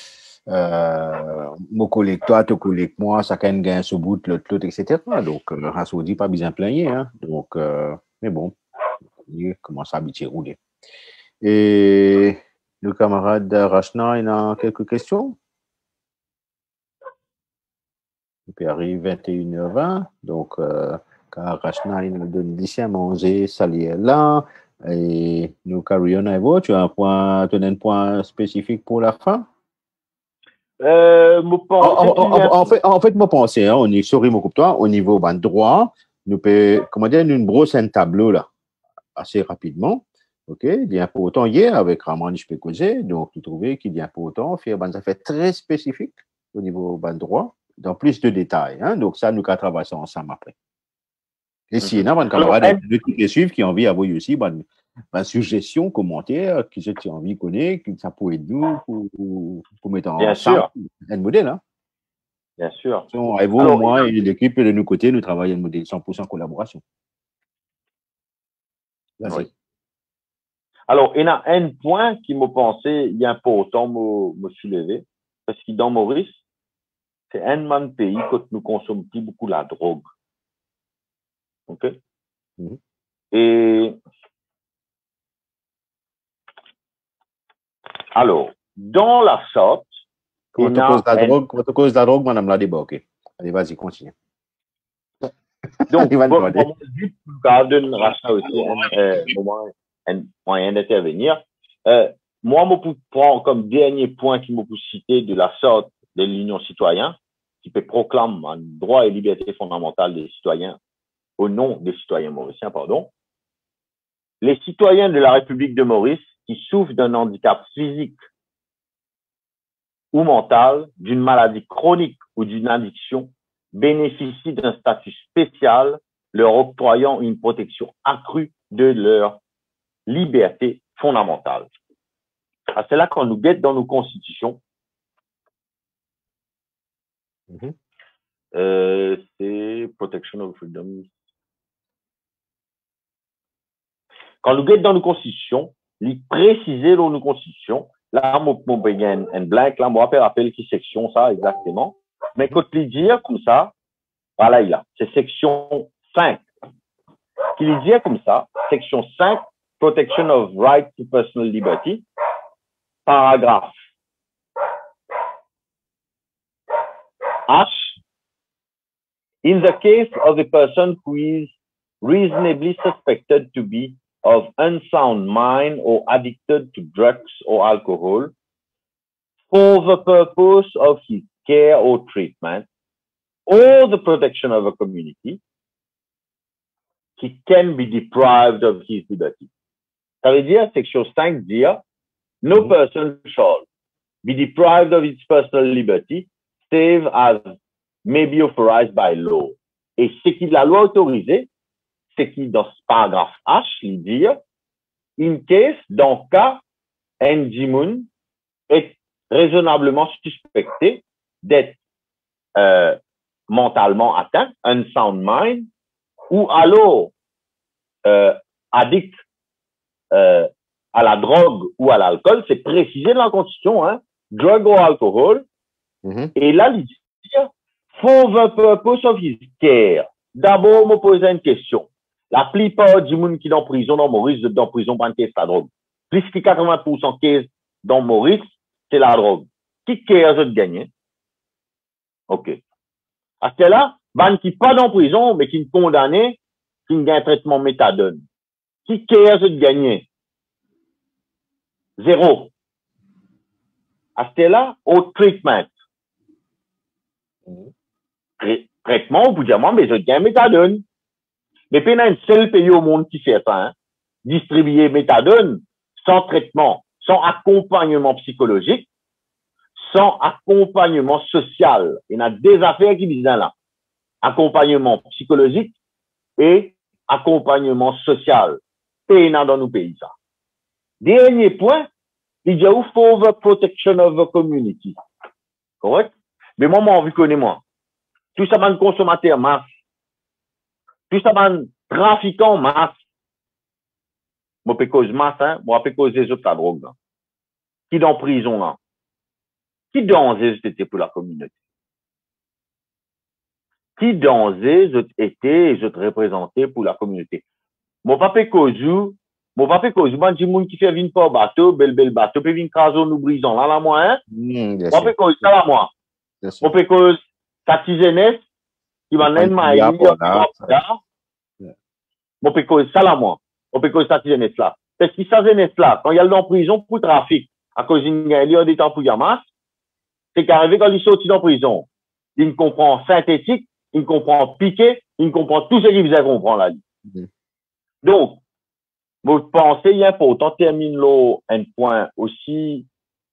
mon collègue, toi, ton collègue, moi, ça quand gagne ce bout, l'autre, etc. Donc, Rassoudi, pas besoin de plaigner, hein. Donc, mais bon, il commence à habituer rouler. Et le camarade Rachna, il a quelques questions. Et puis arrive 21h20, donc, quand Rachna, il nous donne d'ici à manger, ça y est là. Et nous, Carion, Evo, tu as un point spécifique pour la fin? En fait, moi, pensais, hein, on est, sorry, mon coupe-toi, au niveau ben, droit, nous peut, comment dire, nous brosse un tableau là, assez rapidement. OK, il y a pour autant, hier, avec Ramon, je peux causer, donc, tu trouvais qu'il y a pour autant faire ben, ça fait très spécifique au niveau ben, droit, dans plus de détails. Hein, donc, ça, nous qu'à travailler ça ensemble après. Et si il y a un camarade qui suivent, qui ont envie d'avoir aussi, ben, suggestions, commentaires, qui ont envie de connaître, ça pourrait être nous pour mettre en ensemble un modèle. Hein. Bien sûr. Alors, moi et l'équipe de nos côtés, nous travaillons un modèle 100% collaboration. Oui. Alors, il y a un point qui m'a pensé, il y a important me soulever, parce que dans Maurice, c'est un pays que nous consommons beaucoup la drogue. OK? Et alors, dans la sorte, quand tu causes la drogue, madame la débat, OK. Allez, vas-y, continue. Donc, pour garder un rachat aussi, un moyen d'intervenir. Moi, je prends comme dernier point qui m'a cité de la sorte de l'Union citoyenne, qui peut proclamer un droit et liberté fondamentale des citoyens, au nom des citoyens mauriciens, pardon. Les citoyens de la République de Maurice qui souffrent d'un handicap physique ou mental, d'une maladie chronique ou d'une addiction, bénéficient d'un statut spécial leur octroyant une protection accrue de leur liberté fondamentale. C'est là qu'on nous guette dans nos constitutions. C'est Protection of Freedom. Quand nous guette dans nos constitutions, les préciser dans nos constitutions, là, mon un blanc, là, moi, rappelle qui section ça exactement. Mais quand il dit comme ça, voilà, il a. C'est section 5. Qu'il dit comme ça, section 5, Protection of Right to Personal Liberty, paragraphe H, in the case of a person who is reasonably suspected to be of unsound mind or addicted to drugs or alcohol for the purpose of his care or treatment or the protection of a community, he can be deprived of his liberty. Ça veut dire, section 5 dire, no person shall be deprived of his personal liberty, save as may be authorized by law. Et ce qui la loi autorisée, c'est qui dans ce paragraphe H, il dit, in case, dans le cas, un Jimoun est raisonnablement suspecté d'être mentalement atteint, unsound mind, ou alors addict à la drogue ou à l'alcool, c'est précisé dans la Constitution, hein, drug or alcohol. Et là, il dit, for the purpose of his care. D'abord, me poser une question. La plupart du monde qui est en prison dans Maurice, dans prison pour une caisse la drogue. Plus que 80% caisse dans Maurice, c'est la drogue. Qui caisse de gagner? OK. À ce là, ban qui pas dans prison, mais qui est condamné, qui gagne un traitement méthadone. Qui caisse de gagner? Zéro. À ce là, au treatment. Traitement, vous dire, moi, mais je gagne méthadone. Mais il y a un seul pays au monde qui fait ça, hein. Distribuer méthadone sans traitement, sans accompagnement psychologique, sans accompagnement social. Il y a des affaires qui disent là. Accompagnement psychologique et accompagnement social. Et dans nos pays, ça. Dernier point, il y a for the protection of the community. Correct? Mais moi, on connaît moi. Tout ça, man consommateur masse. Tout ça, man trafiquant masse. Moi, peux cause masse, hein. Moi, peux cause des autres la drogue, là. Qui dans prison, là. Qui danger était pour la communauté? Qui danger était et je te représentais pour la communauté? Mon papa causou, ban di moun qui fait vin par bateau, bel bateau, puis vin craso nous brisons là, moi, hein? Mon papa cause ça, là, moi. Mon papa cause sa tisenesse, qui va n'en maï, mon papa cause ça, là, moi. Mon papa cause sa tisenesse, là. Parce que sa jeunesse, là, quand il y a dans prison pour trafic, à cause d'une guerre, des temps pour Yamas, c'est qu'arrivé quand il sortit dans prison, il comprend synthétique, il comprend piqué, il comprend tout ce qu'il faisait comprendre là. Donc, vous pensez, il est important, termine là un point aussi,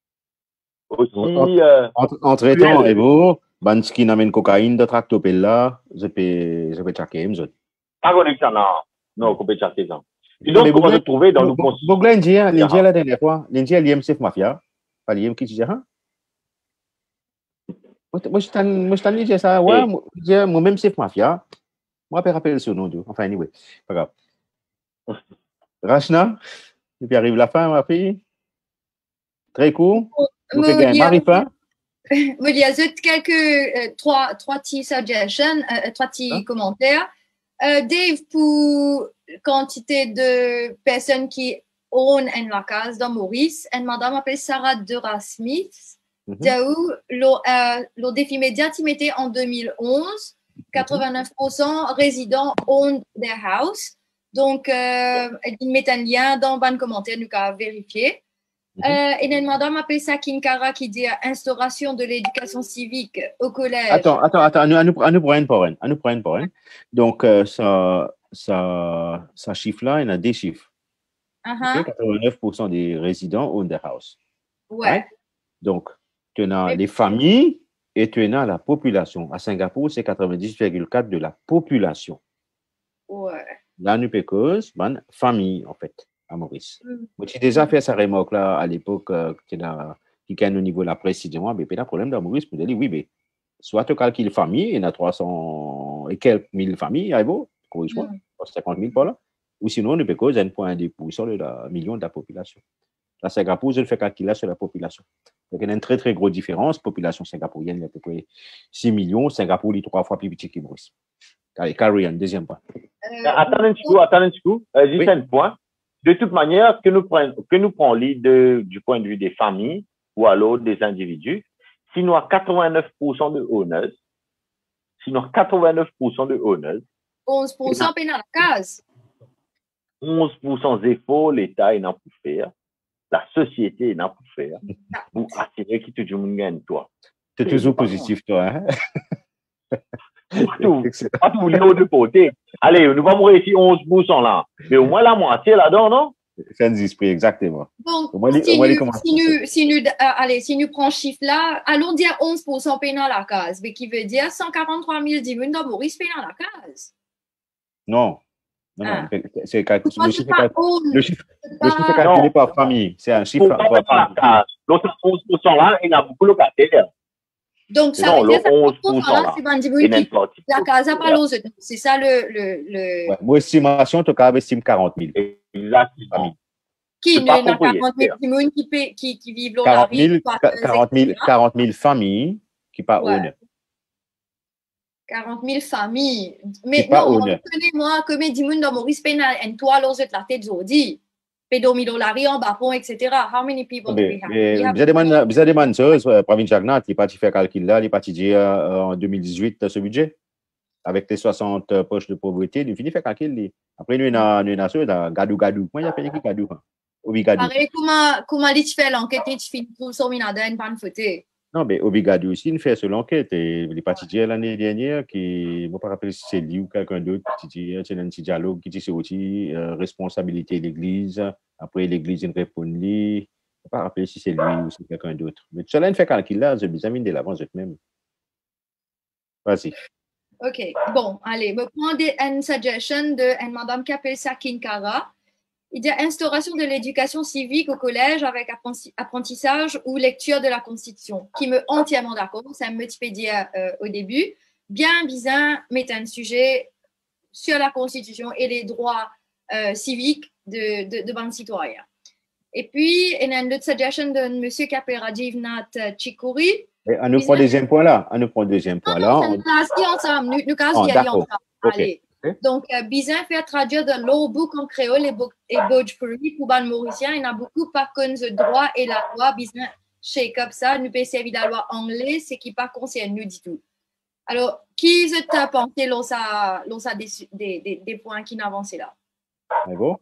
entre temps, et vous, Bansky n'amène cocaïne de tractopelle là, je peux checker, pas connexion, non, on peut checker ça. Et donc, comment se trouver dans nos constitutions? Donc, l'Indien, la dernière fois, l'Indien, l'IMCF Mafia, pas l'IM qui dit, hein? Moi, je t'en dis ça, ouais, moi-même, c'est Mafia. Moi, je peux rappeler ce nom, enfin, anyway, pas grave. Rachna, et puis arrive la fin, ma fille. Très court. Vous faites gagner Marie-Fin. Il y a quelques, trois petits suggestions, trois petits commentaires. Dave, pour quantité de personnes qui ont une vacance dans Maurice, une madame appelée Sarah Dura-Smith, le défi médiat, il mettait en 2011, 89% résidents own their house. Donc, il met un lien dans le commentaire, nous avons vérifié. Et une madame appelée Sakinkara qui dit instauration de l'éducation civique au collège. Attends, nous prenons. Donc, ça chiffre-là, il y a des chiffres. 89% des résidents own their house. Ouais. Right? Donc, tu as les familles et tu as la population. À Singapour, c'est 90,4% de la population. Ouais. Là, nous payons famille, en fait, à Maurice. Moi, j'ai déjà fait sa remarque là à l'époque, qui est au niveau de la précision, mais il y a un problème dans Maurice pour dire oui, mais soit tu calcules famille, il y a 300 et quelques mille familles, corrige-moi, 50 000 par là, ou sinon, nous payons 1,2% de la million de la population. La Singapour, je le fais calculer sur la population. Donc, il y a une très, très grosse différence. Population singapourienne, il y a à peu près 6 millions. Singapour, il est 3 fois plus petit que Maurice. Carry on, deuxième point. Attends un petit coup. Juste un point. De toute manière, que nous prenons du point de vue des familles ou alors des individus, si nous avons 89% de owners, sinon 89% de honnêtes. 11% pénal à la case. 11% d'efforts, l'État n'a pas faire. La société n'a pas faire. Pour assurer que tout le monde gagne, toi. C'est toujours positif, toi. Hein? Partout, l'eau de côté. Allez, nous vamos réussir 11% là. Mais au moins la moitié là-dedans, non? C'est un esprit, exactement. Donc, si nous prenons ce chiffre-là, allons dire 11% pénal à la case, mais qui veut dire 143 000 diminués dans Maurice pénal à la case. Non. Non, le chiffre est calculé par famille. C'est un chiffre par famille. L'autre 11% là, il y a beaucoup de locataires. Donc, ça veut dire que 11% là, c'est un diminué qui la case à pas l'ose. C'est ça le... Ouais, mon estimation, tu estime 40 000. Exactement. Qui n'a 40 000 diminués qui vivent dans la rue. 40 000 familles qui pas honnêtes. 40 000 familles. Mais non, moi, comme je dis, dans Maurice Pénal, et toi, l'on se la tête aujourd'hui. Pédomidolari en bas, etc. How many people do we have? Vous avez demandé ça, Pravin Jagnat, il est parti faire calcul là, il est parti dire en 2018 ce budget, avec les 60 poches de pauvreté, il finit faire calcul. Après, nous, on Gadou. Moi, il y a qui Gadou? Pareil, comment tu fais l'enquête, tu finis tout sur Minada, une panne fautée. Non, mais Obigadou aussi, il fait seule enquête. Et il est parti dire l'année dernière, je ne me rappelle pas si c'est lui ou quelqu'un d'autre, qui dit, c'est un petit dialogue, qui dit c'est aussi responsabilité de l'Église. Après, l'Église, il répond lui. Je ne me pas rappeler si c'est lui ou c'est quelqu'un d'autre. Mais cela, il fait calcul là, je vous amène de l'avant, même. Vas-y. OK. Bon, allez, je prends une suggestion de madame qui appelle ça Kinkara. Il dit instauration de l'éducation civique au collège avec apprentissage ou lecture de la Constitution, qui me entièrement d'accord. Ça me petit peu dit au début. Bien bizarre, mettre un sujet sur la Constitution et les droits civiques de bande citoyens. Et puis, il y a une autre suggestion de M. Kapera-Jivnath Chikouri. On nous prend deuxième point là. On nous prend deuxième point là. Nous casse ensemble. Nous casse ensemble. Allez. Donc, bizarre faire traduire de law book en créole et Bhojpuri pour ban mauricien. Il y en a beaucoup par contre le droit et la loi. Bizarre shake up ça. Nous peut servir la loi anglaise, ce qui pas concerne nous du tout. Alors, qui se t'a pensé l'on ça des points qui n'avancent là? Bon.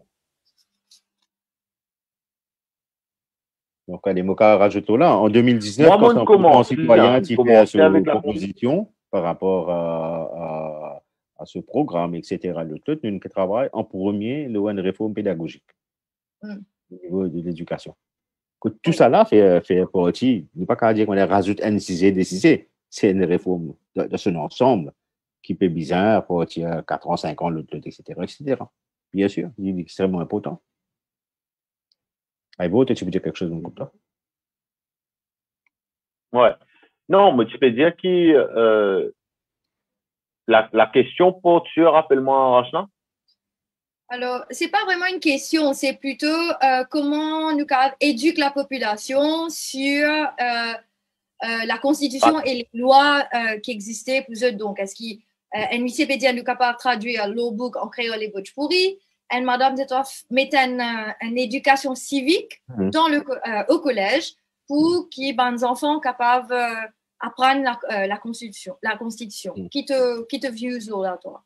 Donc, les mots rajoutons là. En 2019, quand un citoyen qui fait une proposition par rapport à ce programme, etc., le nous travaillons en premier une réforme pédagogique au niveau de l'éducation. Tout ça là fait partie, ne pas qu'à dire qu'on rajoute un CIC, des CIC, c'est une réforme de son ensemble qui peut bizarre pour 4 ans, 5 ans, l'autre, etc., etc. Bien sûr, il est extrêmement important. Aïbo, tu peux dire quelque chose de mon côté? Ouais. Non, mais tu peux dire que la question porte sur, rappelle-moi, Rachna. Alors, c'est pas vraiment une question, c'est plutôt comment nous éduque la population sur la Constitution et les lois qui existaient pour eux. Donc, est-ce qu'il NUC peut dire nous capable de traduire le book en créole et Bhojpuri? Et madame met une éducation civique au collège pour que les enfants capables apprendre la Constitution. Qui te views là, toi?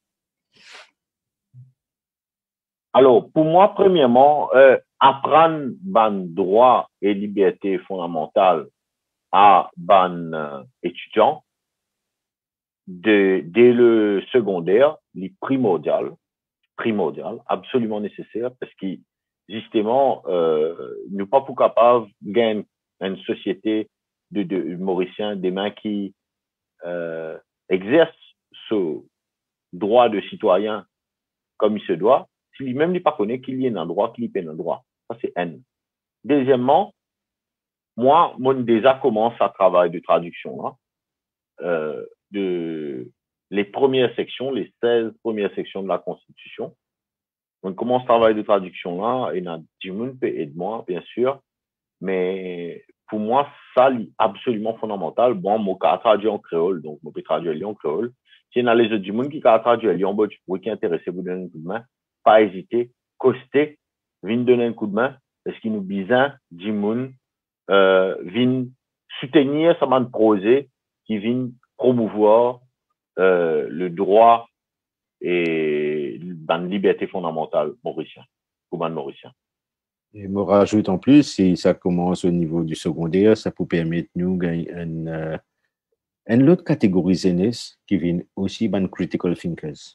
Alors, pour moi, premièrement, apprendre ban droit et liberté fondamentale à ban étudiants dès le secondaire, les primordial, absolument nécessaire, parce que justement, nous pas pour capable de gagner une société de Mauriciens, des mains qui exercent ce droit de citoyen comme il se doit, si lui-même n'est pas connaît qu'il y ait un droit, qu'il y ait un droit. Ça, c'est N. Deuxièmement, moi, mon déjà commence à travailler de traduction là, de les premières sections, les 16 premières sections de la Constitution. On commence à travailler de traduction là, et du monde peut aider moi, bien sûr, mais pour moi, ça, c'est absolument fondamental. Bon, moi, je traduit en créole, donc je peux traduire en créole. Si on a les autres du monde qui traduit en Bhojpuri, qui est intéressé vous donner un coup de main, pas hésiter, coster, venir donner un coup de main, parce qu'il nous besoin du monde, venir soutenir sa main de projet, qui vient promouvoir le droit et la liberté fondamentale mauricien, pour les Mauriciens. Et me rajoute en plus, si ça commence au niveau du secondaire, ça peut permettre nous gagner une autre catégorie jeunesse qui vient aussi ban critical thinkers.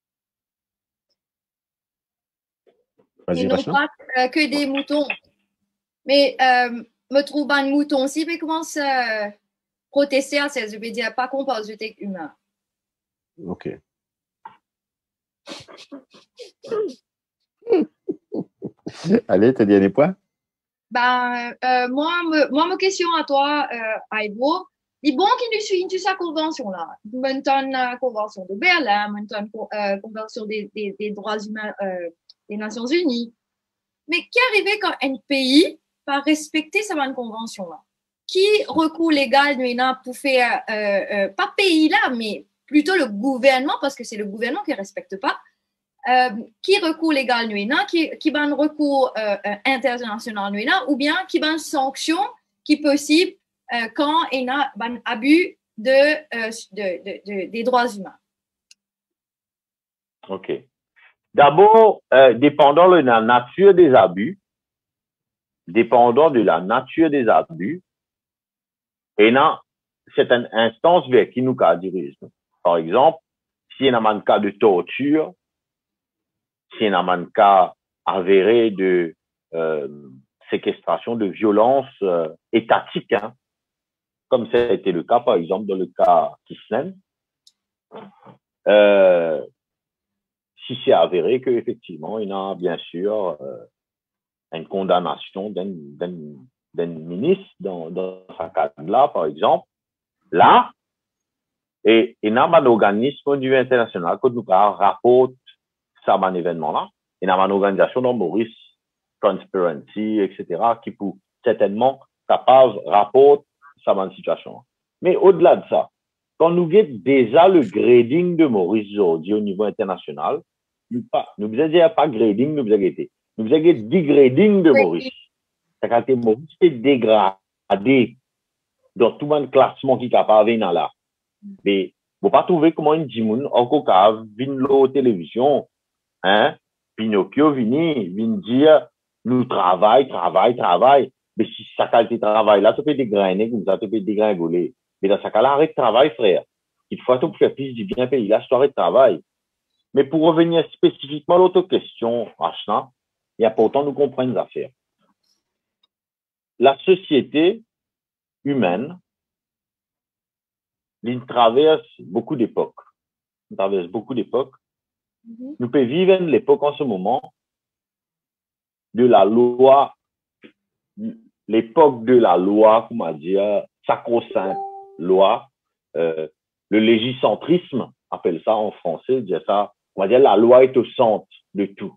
Et non pas que des moutons. Mais me trouve un mouton aussi, mais commence à protester à ça. Je veux dire, pas qu'on pense que humain. Ok. Allez, tu as dit des points? Ben, moi, ma question à toi, Aibo, les bons qui nous suivent sa convention-là, maintenant la convention de Berlin, maintenant la convention des droits humains des Nations Unies. Mais qui arrivait quand un pays va respecter cette convention-là? Qui recours légal pour faire, pas pays-là, mais plutôt le gouvernement, parce que c'est le gouvernement qui ne respecte pas, qui recourt légal qui va un recours international ou bien qui va une sanction qui est possible quand il y a un abus des droits humains. OK. D'abord, dépendant de la nature des abus, il y a certaines instances vers qui nous dirigent. Par exemple, s'il y a un cas de torture, s'il y a un cas avéré de séquestration, de violence étatique, hein, comme ça a été le cas, par exemple, dans le cas Kisnen, si c'est avéré qu'effectivement, il y a bien sûr une condamnation d'un ministre dans ce cadre-là, par exemple, là, et il y a un organisme du international que nous rapporte ça, un événement-là. Il y a une organisation dans Maurice, Transparency, etc., qui peut certainement capable rapporter ça, une situation. Mais au-delà de ça, quand nous avons déjà le grading de Maurice aujourd'hui au niveau international, nous ne disons pas grading, nous disons degrading de Maurice. C'est-à-dire que Maurice est dégradé dans tout le classement qui est capable de venir là. Mais vous ne pouvez pas trouver comment une dimoun encore capable de venir à la télévision, hein, Pinocchio vient dire nous travaille. Mais si sa qualité de travail là, tu peux dégrainer comme ça, tu peux dégringoler. Mais dans ce cas-là, arrête de travail, frère. Il faut tout faire plus du bien pays là, tu arrêtes de travail. Mais pour revenir spécifiquement à l'autre question, Ashna, il est important de comprendre les affaires. La société humaine, elle traverse beaucoup d'époques. Nous pouvons vivre l'époque en ce moment de la loi, l'époque de la loi, comment dire, sacro-sainte loi, le légicentrisme, appelle ça en français, dire ça, on va dire la loi est au centre de tout.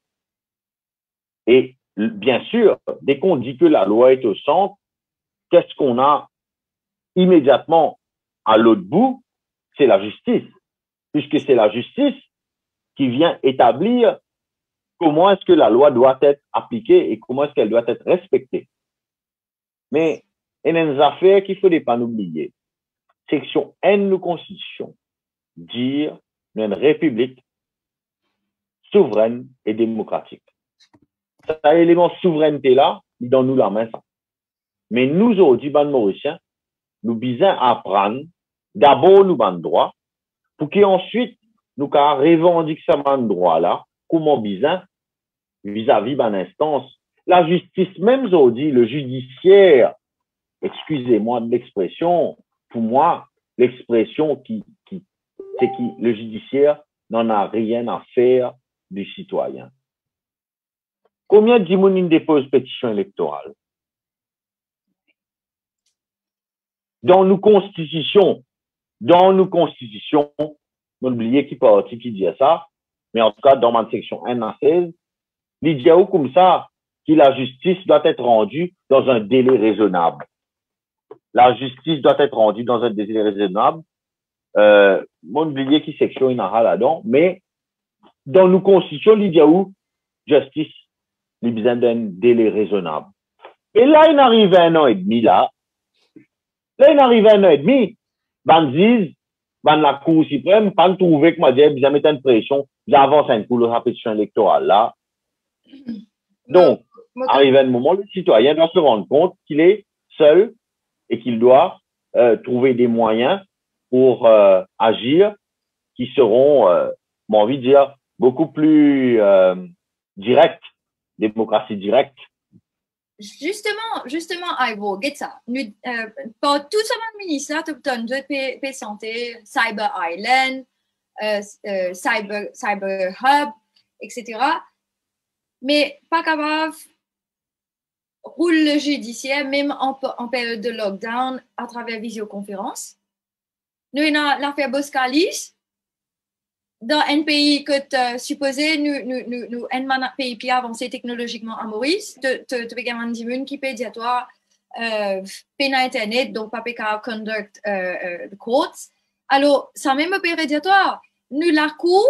Et bien sûr, dès qu'on dit que la loi est au centre, qu'est-ce qu'on a immédiatement à l'autre bout? C'est la justice, puisque c'est la justice qui vient établir comment est-ce que la loi doit être appliquée et comment est-ce qu'elle doit être respectée. Mais il y a une affaire qu'il ne faut pas oublier. Section N de la Constitution, dire une république souveraine et démocratique. Cet élément souveraineté là, il donne nous la main ça. Mais nous aujourd'hui, les Mauriciens, nous besoin apprendre d'abord nous ban droit pour qu'ensuite nous revendiquer ce droit là, comment besoin vis-à-vis d'une instance. La justice même aujourd'hui, le judiciaire, excusez-moi de l'expression, pour moi, l'expression c'est que le judiciaire n'en a rien à faire du citoyen. Combien de gens déposent pétition électorale? Dans nos constitutions, n'oubliez qui parti qui dit ça, mais en tout cas, dans ma section 1 à 16, il dit comme ça, que la justice doit être rendue dans un délai raisonnable. La justice doit être rendue dans un délai raisonnable. N'oubliez qui section il a là-dedans, mais dans nos constitutions, il dit justice, il a besoin d'un délai raisonnable. Et là, il arrive à 1 an et demi, ben disent, la Cour suprême, pas trouver que moi, j'ai bien mettre une pression, j'avance un coup la pétition électorale là. Donc, arrivé à un moment, le citoyen doit se rendre compte qu'il est seul et qu'il doit trouver des moyens pour agir qui seront, j'ai envie de dire, beaucoup plus directs, démocratie directe. Justement, Ivo, get ça. Pour tout ça, le ministère de santé, Cyber Island, Cyber Hub, etc. Mais pas capable roule le judiciaire, même en période de lockdown, à travers visioconférence. Nous avons l'affaire Boskalis. Dans un pays que supposé, nous un pays plus avancé technologiquement à Maurice, tu peux avoir des gens qui peuvent dire toi, pena Internet, donc pas PK conduct the courts. Alors, ça même peut dire toi, nous la cour,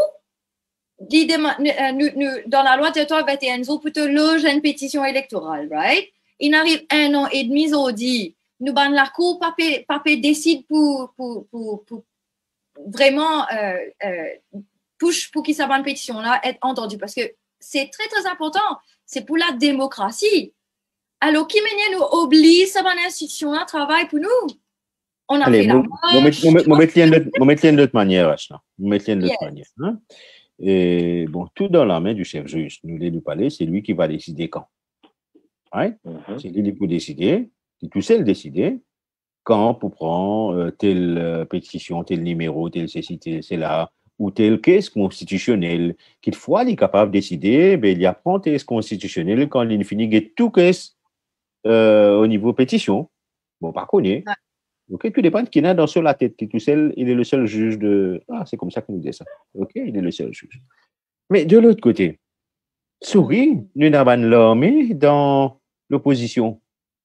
dans la loi territoire 21 jours, pour te loger une pétition électorale, right? Il arrive 1 an et demi, on dit, nous, dans la cour, pas décide pour vraiment push pour qu'il s'abonne une pétition-là être entendue. Parce que c'est très, très important. C'est pour la démocratie. Alors, qui nous oblige à cette institution-là travaille pour nous? On a Allez, fait la marche. Je vais mettre d'autre manière, Ashna. Hein? Et bon, tout dans la main du chef juge. Nous, les du palais, c'est lui qui va décider quand. Right? C'est lui qui peut décider, qui tout seul décider quand pour prendre telle pétition, tel numéro, tel ceci, tel cela, ou tel caisse constitutionnel. Quelquefois, il est capable de décider, ben, il apprend caisse constitutionnel quand il finit tout caisse au niveau pétition. Bon, par contre, ok, tout dépend de qui est dans la tête, qui tout seul, il est le seul juge de. Ah, c'est comme ça qu'on nous dit ça. Ok, il est le seul juge. Mais de l'autre côté, souris, nous avons l'armée dans l'opposition.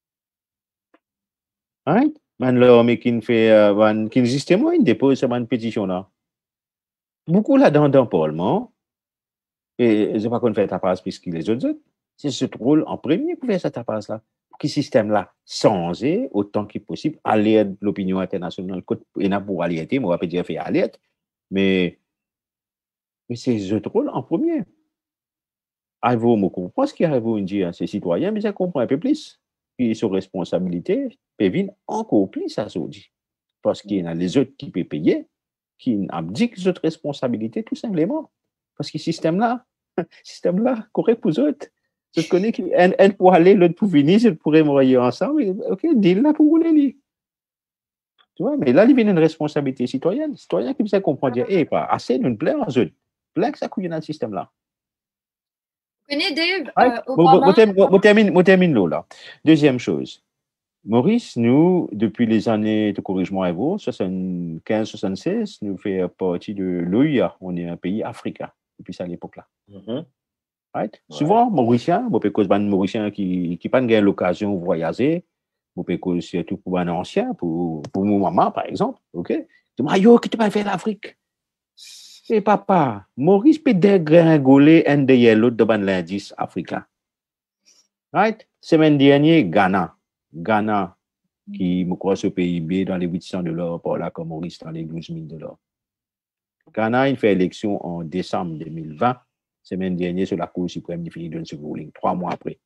Right? L'armée qui fait, qui justement, il dépose cette pétition-là. Beaucoup là-dedans dans le Parlement, et je ne sais pas qu'on fait ta passe puisque les autres, c'est ce rôle en premier pour faire cette passe-là. Pour que ce système-là changer autant que possible, à l'aide de l'opinion internationale, et n'a pour allier, moi, je vais dire faire alerte, mais c'est ce rôle en premier. Arrive-vous, je comprends ce qu'il arrive à dire à ces citoyens, mais je comprends un peu plus. Puis, sur responsabilité, peut venir encore plus à ce dit. Parce qu'il y a les autres qui peuvent payer, qui abdiquent cette responsabilité, tout simplement. Parce que le système-là, correct pour eux autres. Je connais qu'un pour aller, l'autre pour venir, je pourrais mourir ensemble. OK, deal là pour rouler. Tu vois, mais là, il vient une responsabilité citoyenne. Citoyen qui peut comprendre, dire, pas assez, nous plaît en zone. Plein que ça couille dans le système-là. Vous connaissez Dave? Je termine là. Deuxième chose. Maurice, nous, depuis les années, de corrige-moi, 75-76, nous faisons partie de l'OIA. On est un pays africain, depuis ça à l'époque-là. Right? Ouais. Souvent, Mauricien, Mauricien qui n'a pas l'occasion de voyager, surtout pour un ancien, pour mon maman, par exemple, ok? Je dis, yo, qu'est-ce que tu vas faire l'Afrique? Et papa, Maurice peut dégringoler un de l'autre devant l'indice africain. Right? Semaine dernière, Ghana, qui me croit au PIB dans les $800 par là, comme Maurice dans les $12,000. Ghana, il fait élection en décembre 2020. Semaine dernière, sur la Cour suprême, il finit de se ruling, 3 mois après.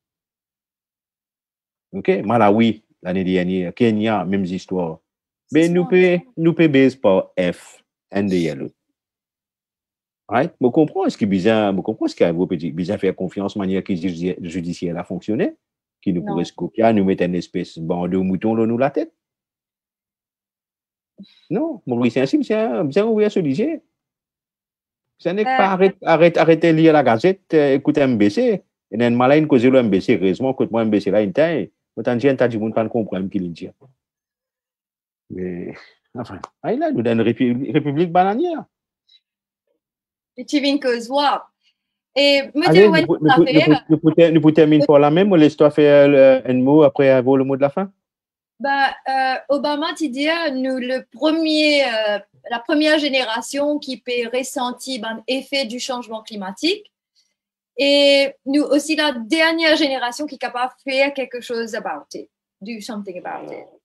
OK? Malawi, l'année dernière. Kenya, même histoire. Mais nous peut base par F, NDL. Right? Je comprends ce qui est bizarre, je comprends ce qui est bizarre faire confiance manière que le judiciaire a fonctionné, qui nous pourrait se copier, nous mettre une espèce de bande de mouton dans la tête. Non, Maurice, c'est bien ouvert sur l'IG. Ça n'est pas arrêter de lire la gazette, écouter MBC, et d'un malin cause le MBC, heureusement, écoute moi MBC là, une taille, autant de gens qui ne comprennent pas qu'il dit. Mais, enfin, là, nous dans une république bananière. Et tu viens que soit. Et nous pouvons terminer par la même, ou laisse-toi faire un mot après avoir le mot de la fin? Obama, tu dis, nous, la première génération qui peut ressentir l'effet du changement climatique. Et nous aussi, la dernière génération qui est capable de faire quelque chose about it, do something about it.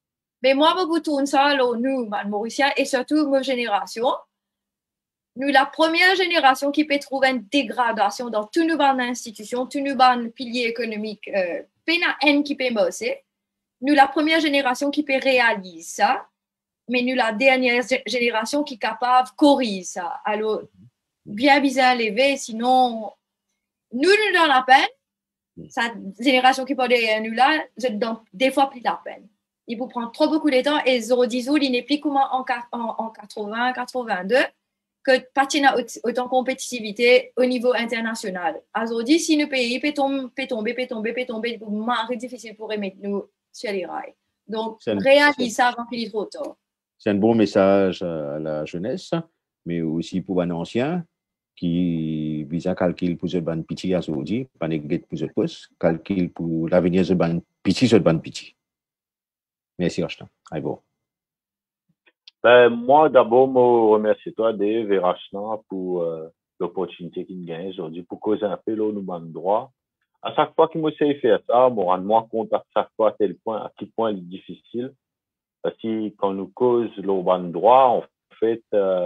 Mais moi, je vous tourne ça, là, nous, Mauricien, et surtout ma génération. Nous, la première génération qui peut trouver une dégradation dans toutes nos institutions, tous nos piliers économiques, peine qui peut bosser. Nous, la première génération qui peut réaliser ça, mais nous, la dernière génération qui est capable de corriger ça. Alors, bien bizarre lever, sinon, nous dans la peine. Cette génération qui peut derrière nous là, c'est des fois plus la peine. Il vous prend trop beaucoup de temps et 010 il n'est plus comme en 80, 82 que patina autant de compétitivité au niveau international. À 010, si le pays peut tomber, c'est difficile pour remettre nous sur les rails. Donc, réalise ça avant qu'il est trop tard. C'est un bon message à la jeunesse, mais aussi pour un ancien qui vise à calculer pour ce ban petit à aujourd'hui, pas négatif pour ce poste, calcul pour l'avenir de ban petit. Merci, Rachna. Bon. Ben, moi, d'abord, je remercie toi, Dave et Rachna, pour l'opportunité qu'il gagne aujourd'hui pour causer un peu nous ban droit. À chaque fois qu'il m'essaie de faire ça, je me rends moins compte à chaque fois à quel point il est difficile. Parce que quand nous cause le ban droit, en fait,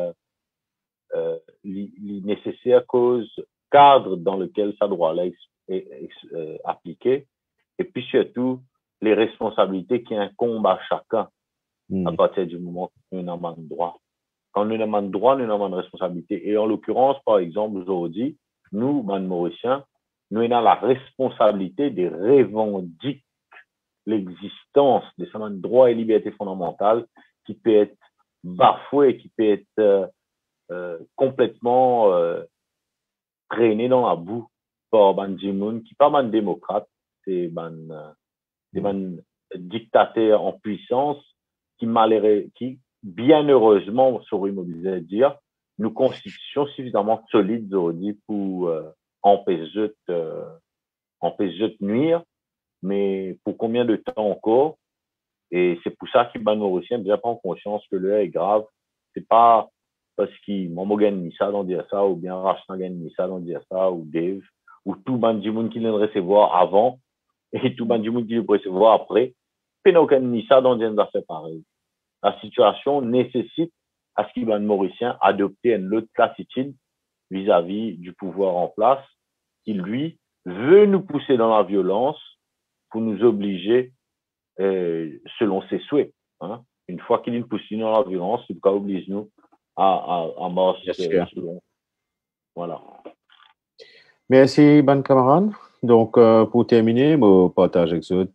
les nécessaires causes cadre dans lequel ça droit-là est appliqué. Et puis surtout, les responsabilités qui incombent à chacun à partir du moment où nous avons un droit. Quand nous avons un droit, nous avons une responsabilité. Et en l'occurrence, par exemple, aujourd'hui, nous, Mauriciens, nous avons la responsabilité de revendiquer l'existence de ce droit et liberté fondamentale qui peut être bafoué, qui peut être complètement traîné dans la boue par Banjimoun, qui pas un démocrate, c'est un dictateur en puissance qui bien heureusement, saurait mobiliser dire, nous constituons suffisamment solides aujourd'hui pour empêcher de nuire, mais pour combien de temps encore? Et c'est pour ça que les Mauriciens déjà prennent conscience que l'heure est grave. C'est pas parce qu'ils m'ont gagné ça dans dire ça, ou bien Rachna gagné ça dans dire ça, ou Dave, ou tout Bandimoun qui vient de recevoir avant, et tout Bandimoun qui vient de recevoir après. Puis nous gagné ça dans des affaires pareilles. La situation nécessite à ce qu'ils les Mauriciens adoptent une autre attitude vis-à-vis du pouvoir en place, qui lui veut nous pousser dans la violence pour nous obliger selon ses souhaits. Hein. Une fois qu'il nous pousse dans la violence, il oblige nous à marcher selon. Voilà. Merci, bonne camarade. Donc, pour terminer, je partage avec vous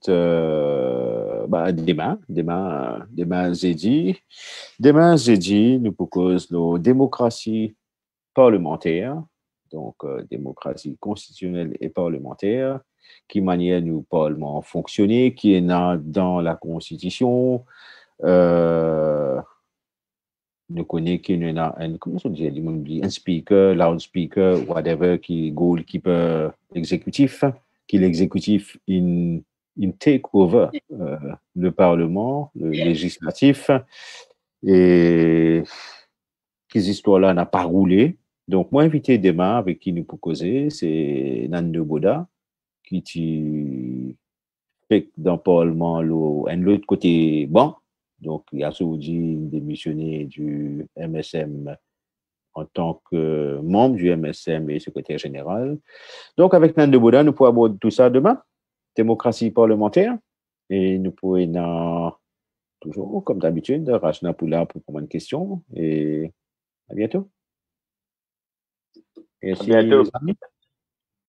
demain jeudi. Demain jeudi, nous proposons la démocratie parlementaire, donc démocratie constitutionnelle et parlementaire, qui manière nous parlement fonctionner, qui est dans la Constitution. Nous connaissons qu'il y a un speaker, loudspeaker, whatever, qui est goalkeeper exécutif, qui l'exécutif in take over le Parlement, le législatif, et ces histoires-là n'ont pas roulé. Donc, moi, invité demain avec qui nous pouvons causer, c'est Nando Boda, qui fait dans le Parlement, l'autre côté, bon. Donc, il a Saoudi démissionné du MSM en tant que membre du MSM et secrétaire général. Donc, avec Nando Boda, nous pourrons aborder tout ça demain. Démocratie parlementaire. Et nous pourrons, toujours, comme d'habitude, Rachna Poula pour prendre une question. Et à bientôt. Merci, à bientôt.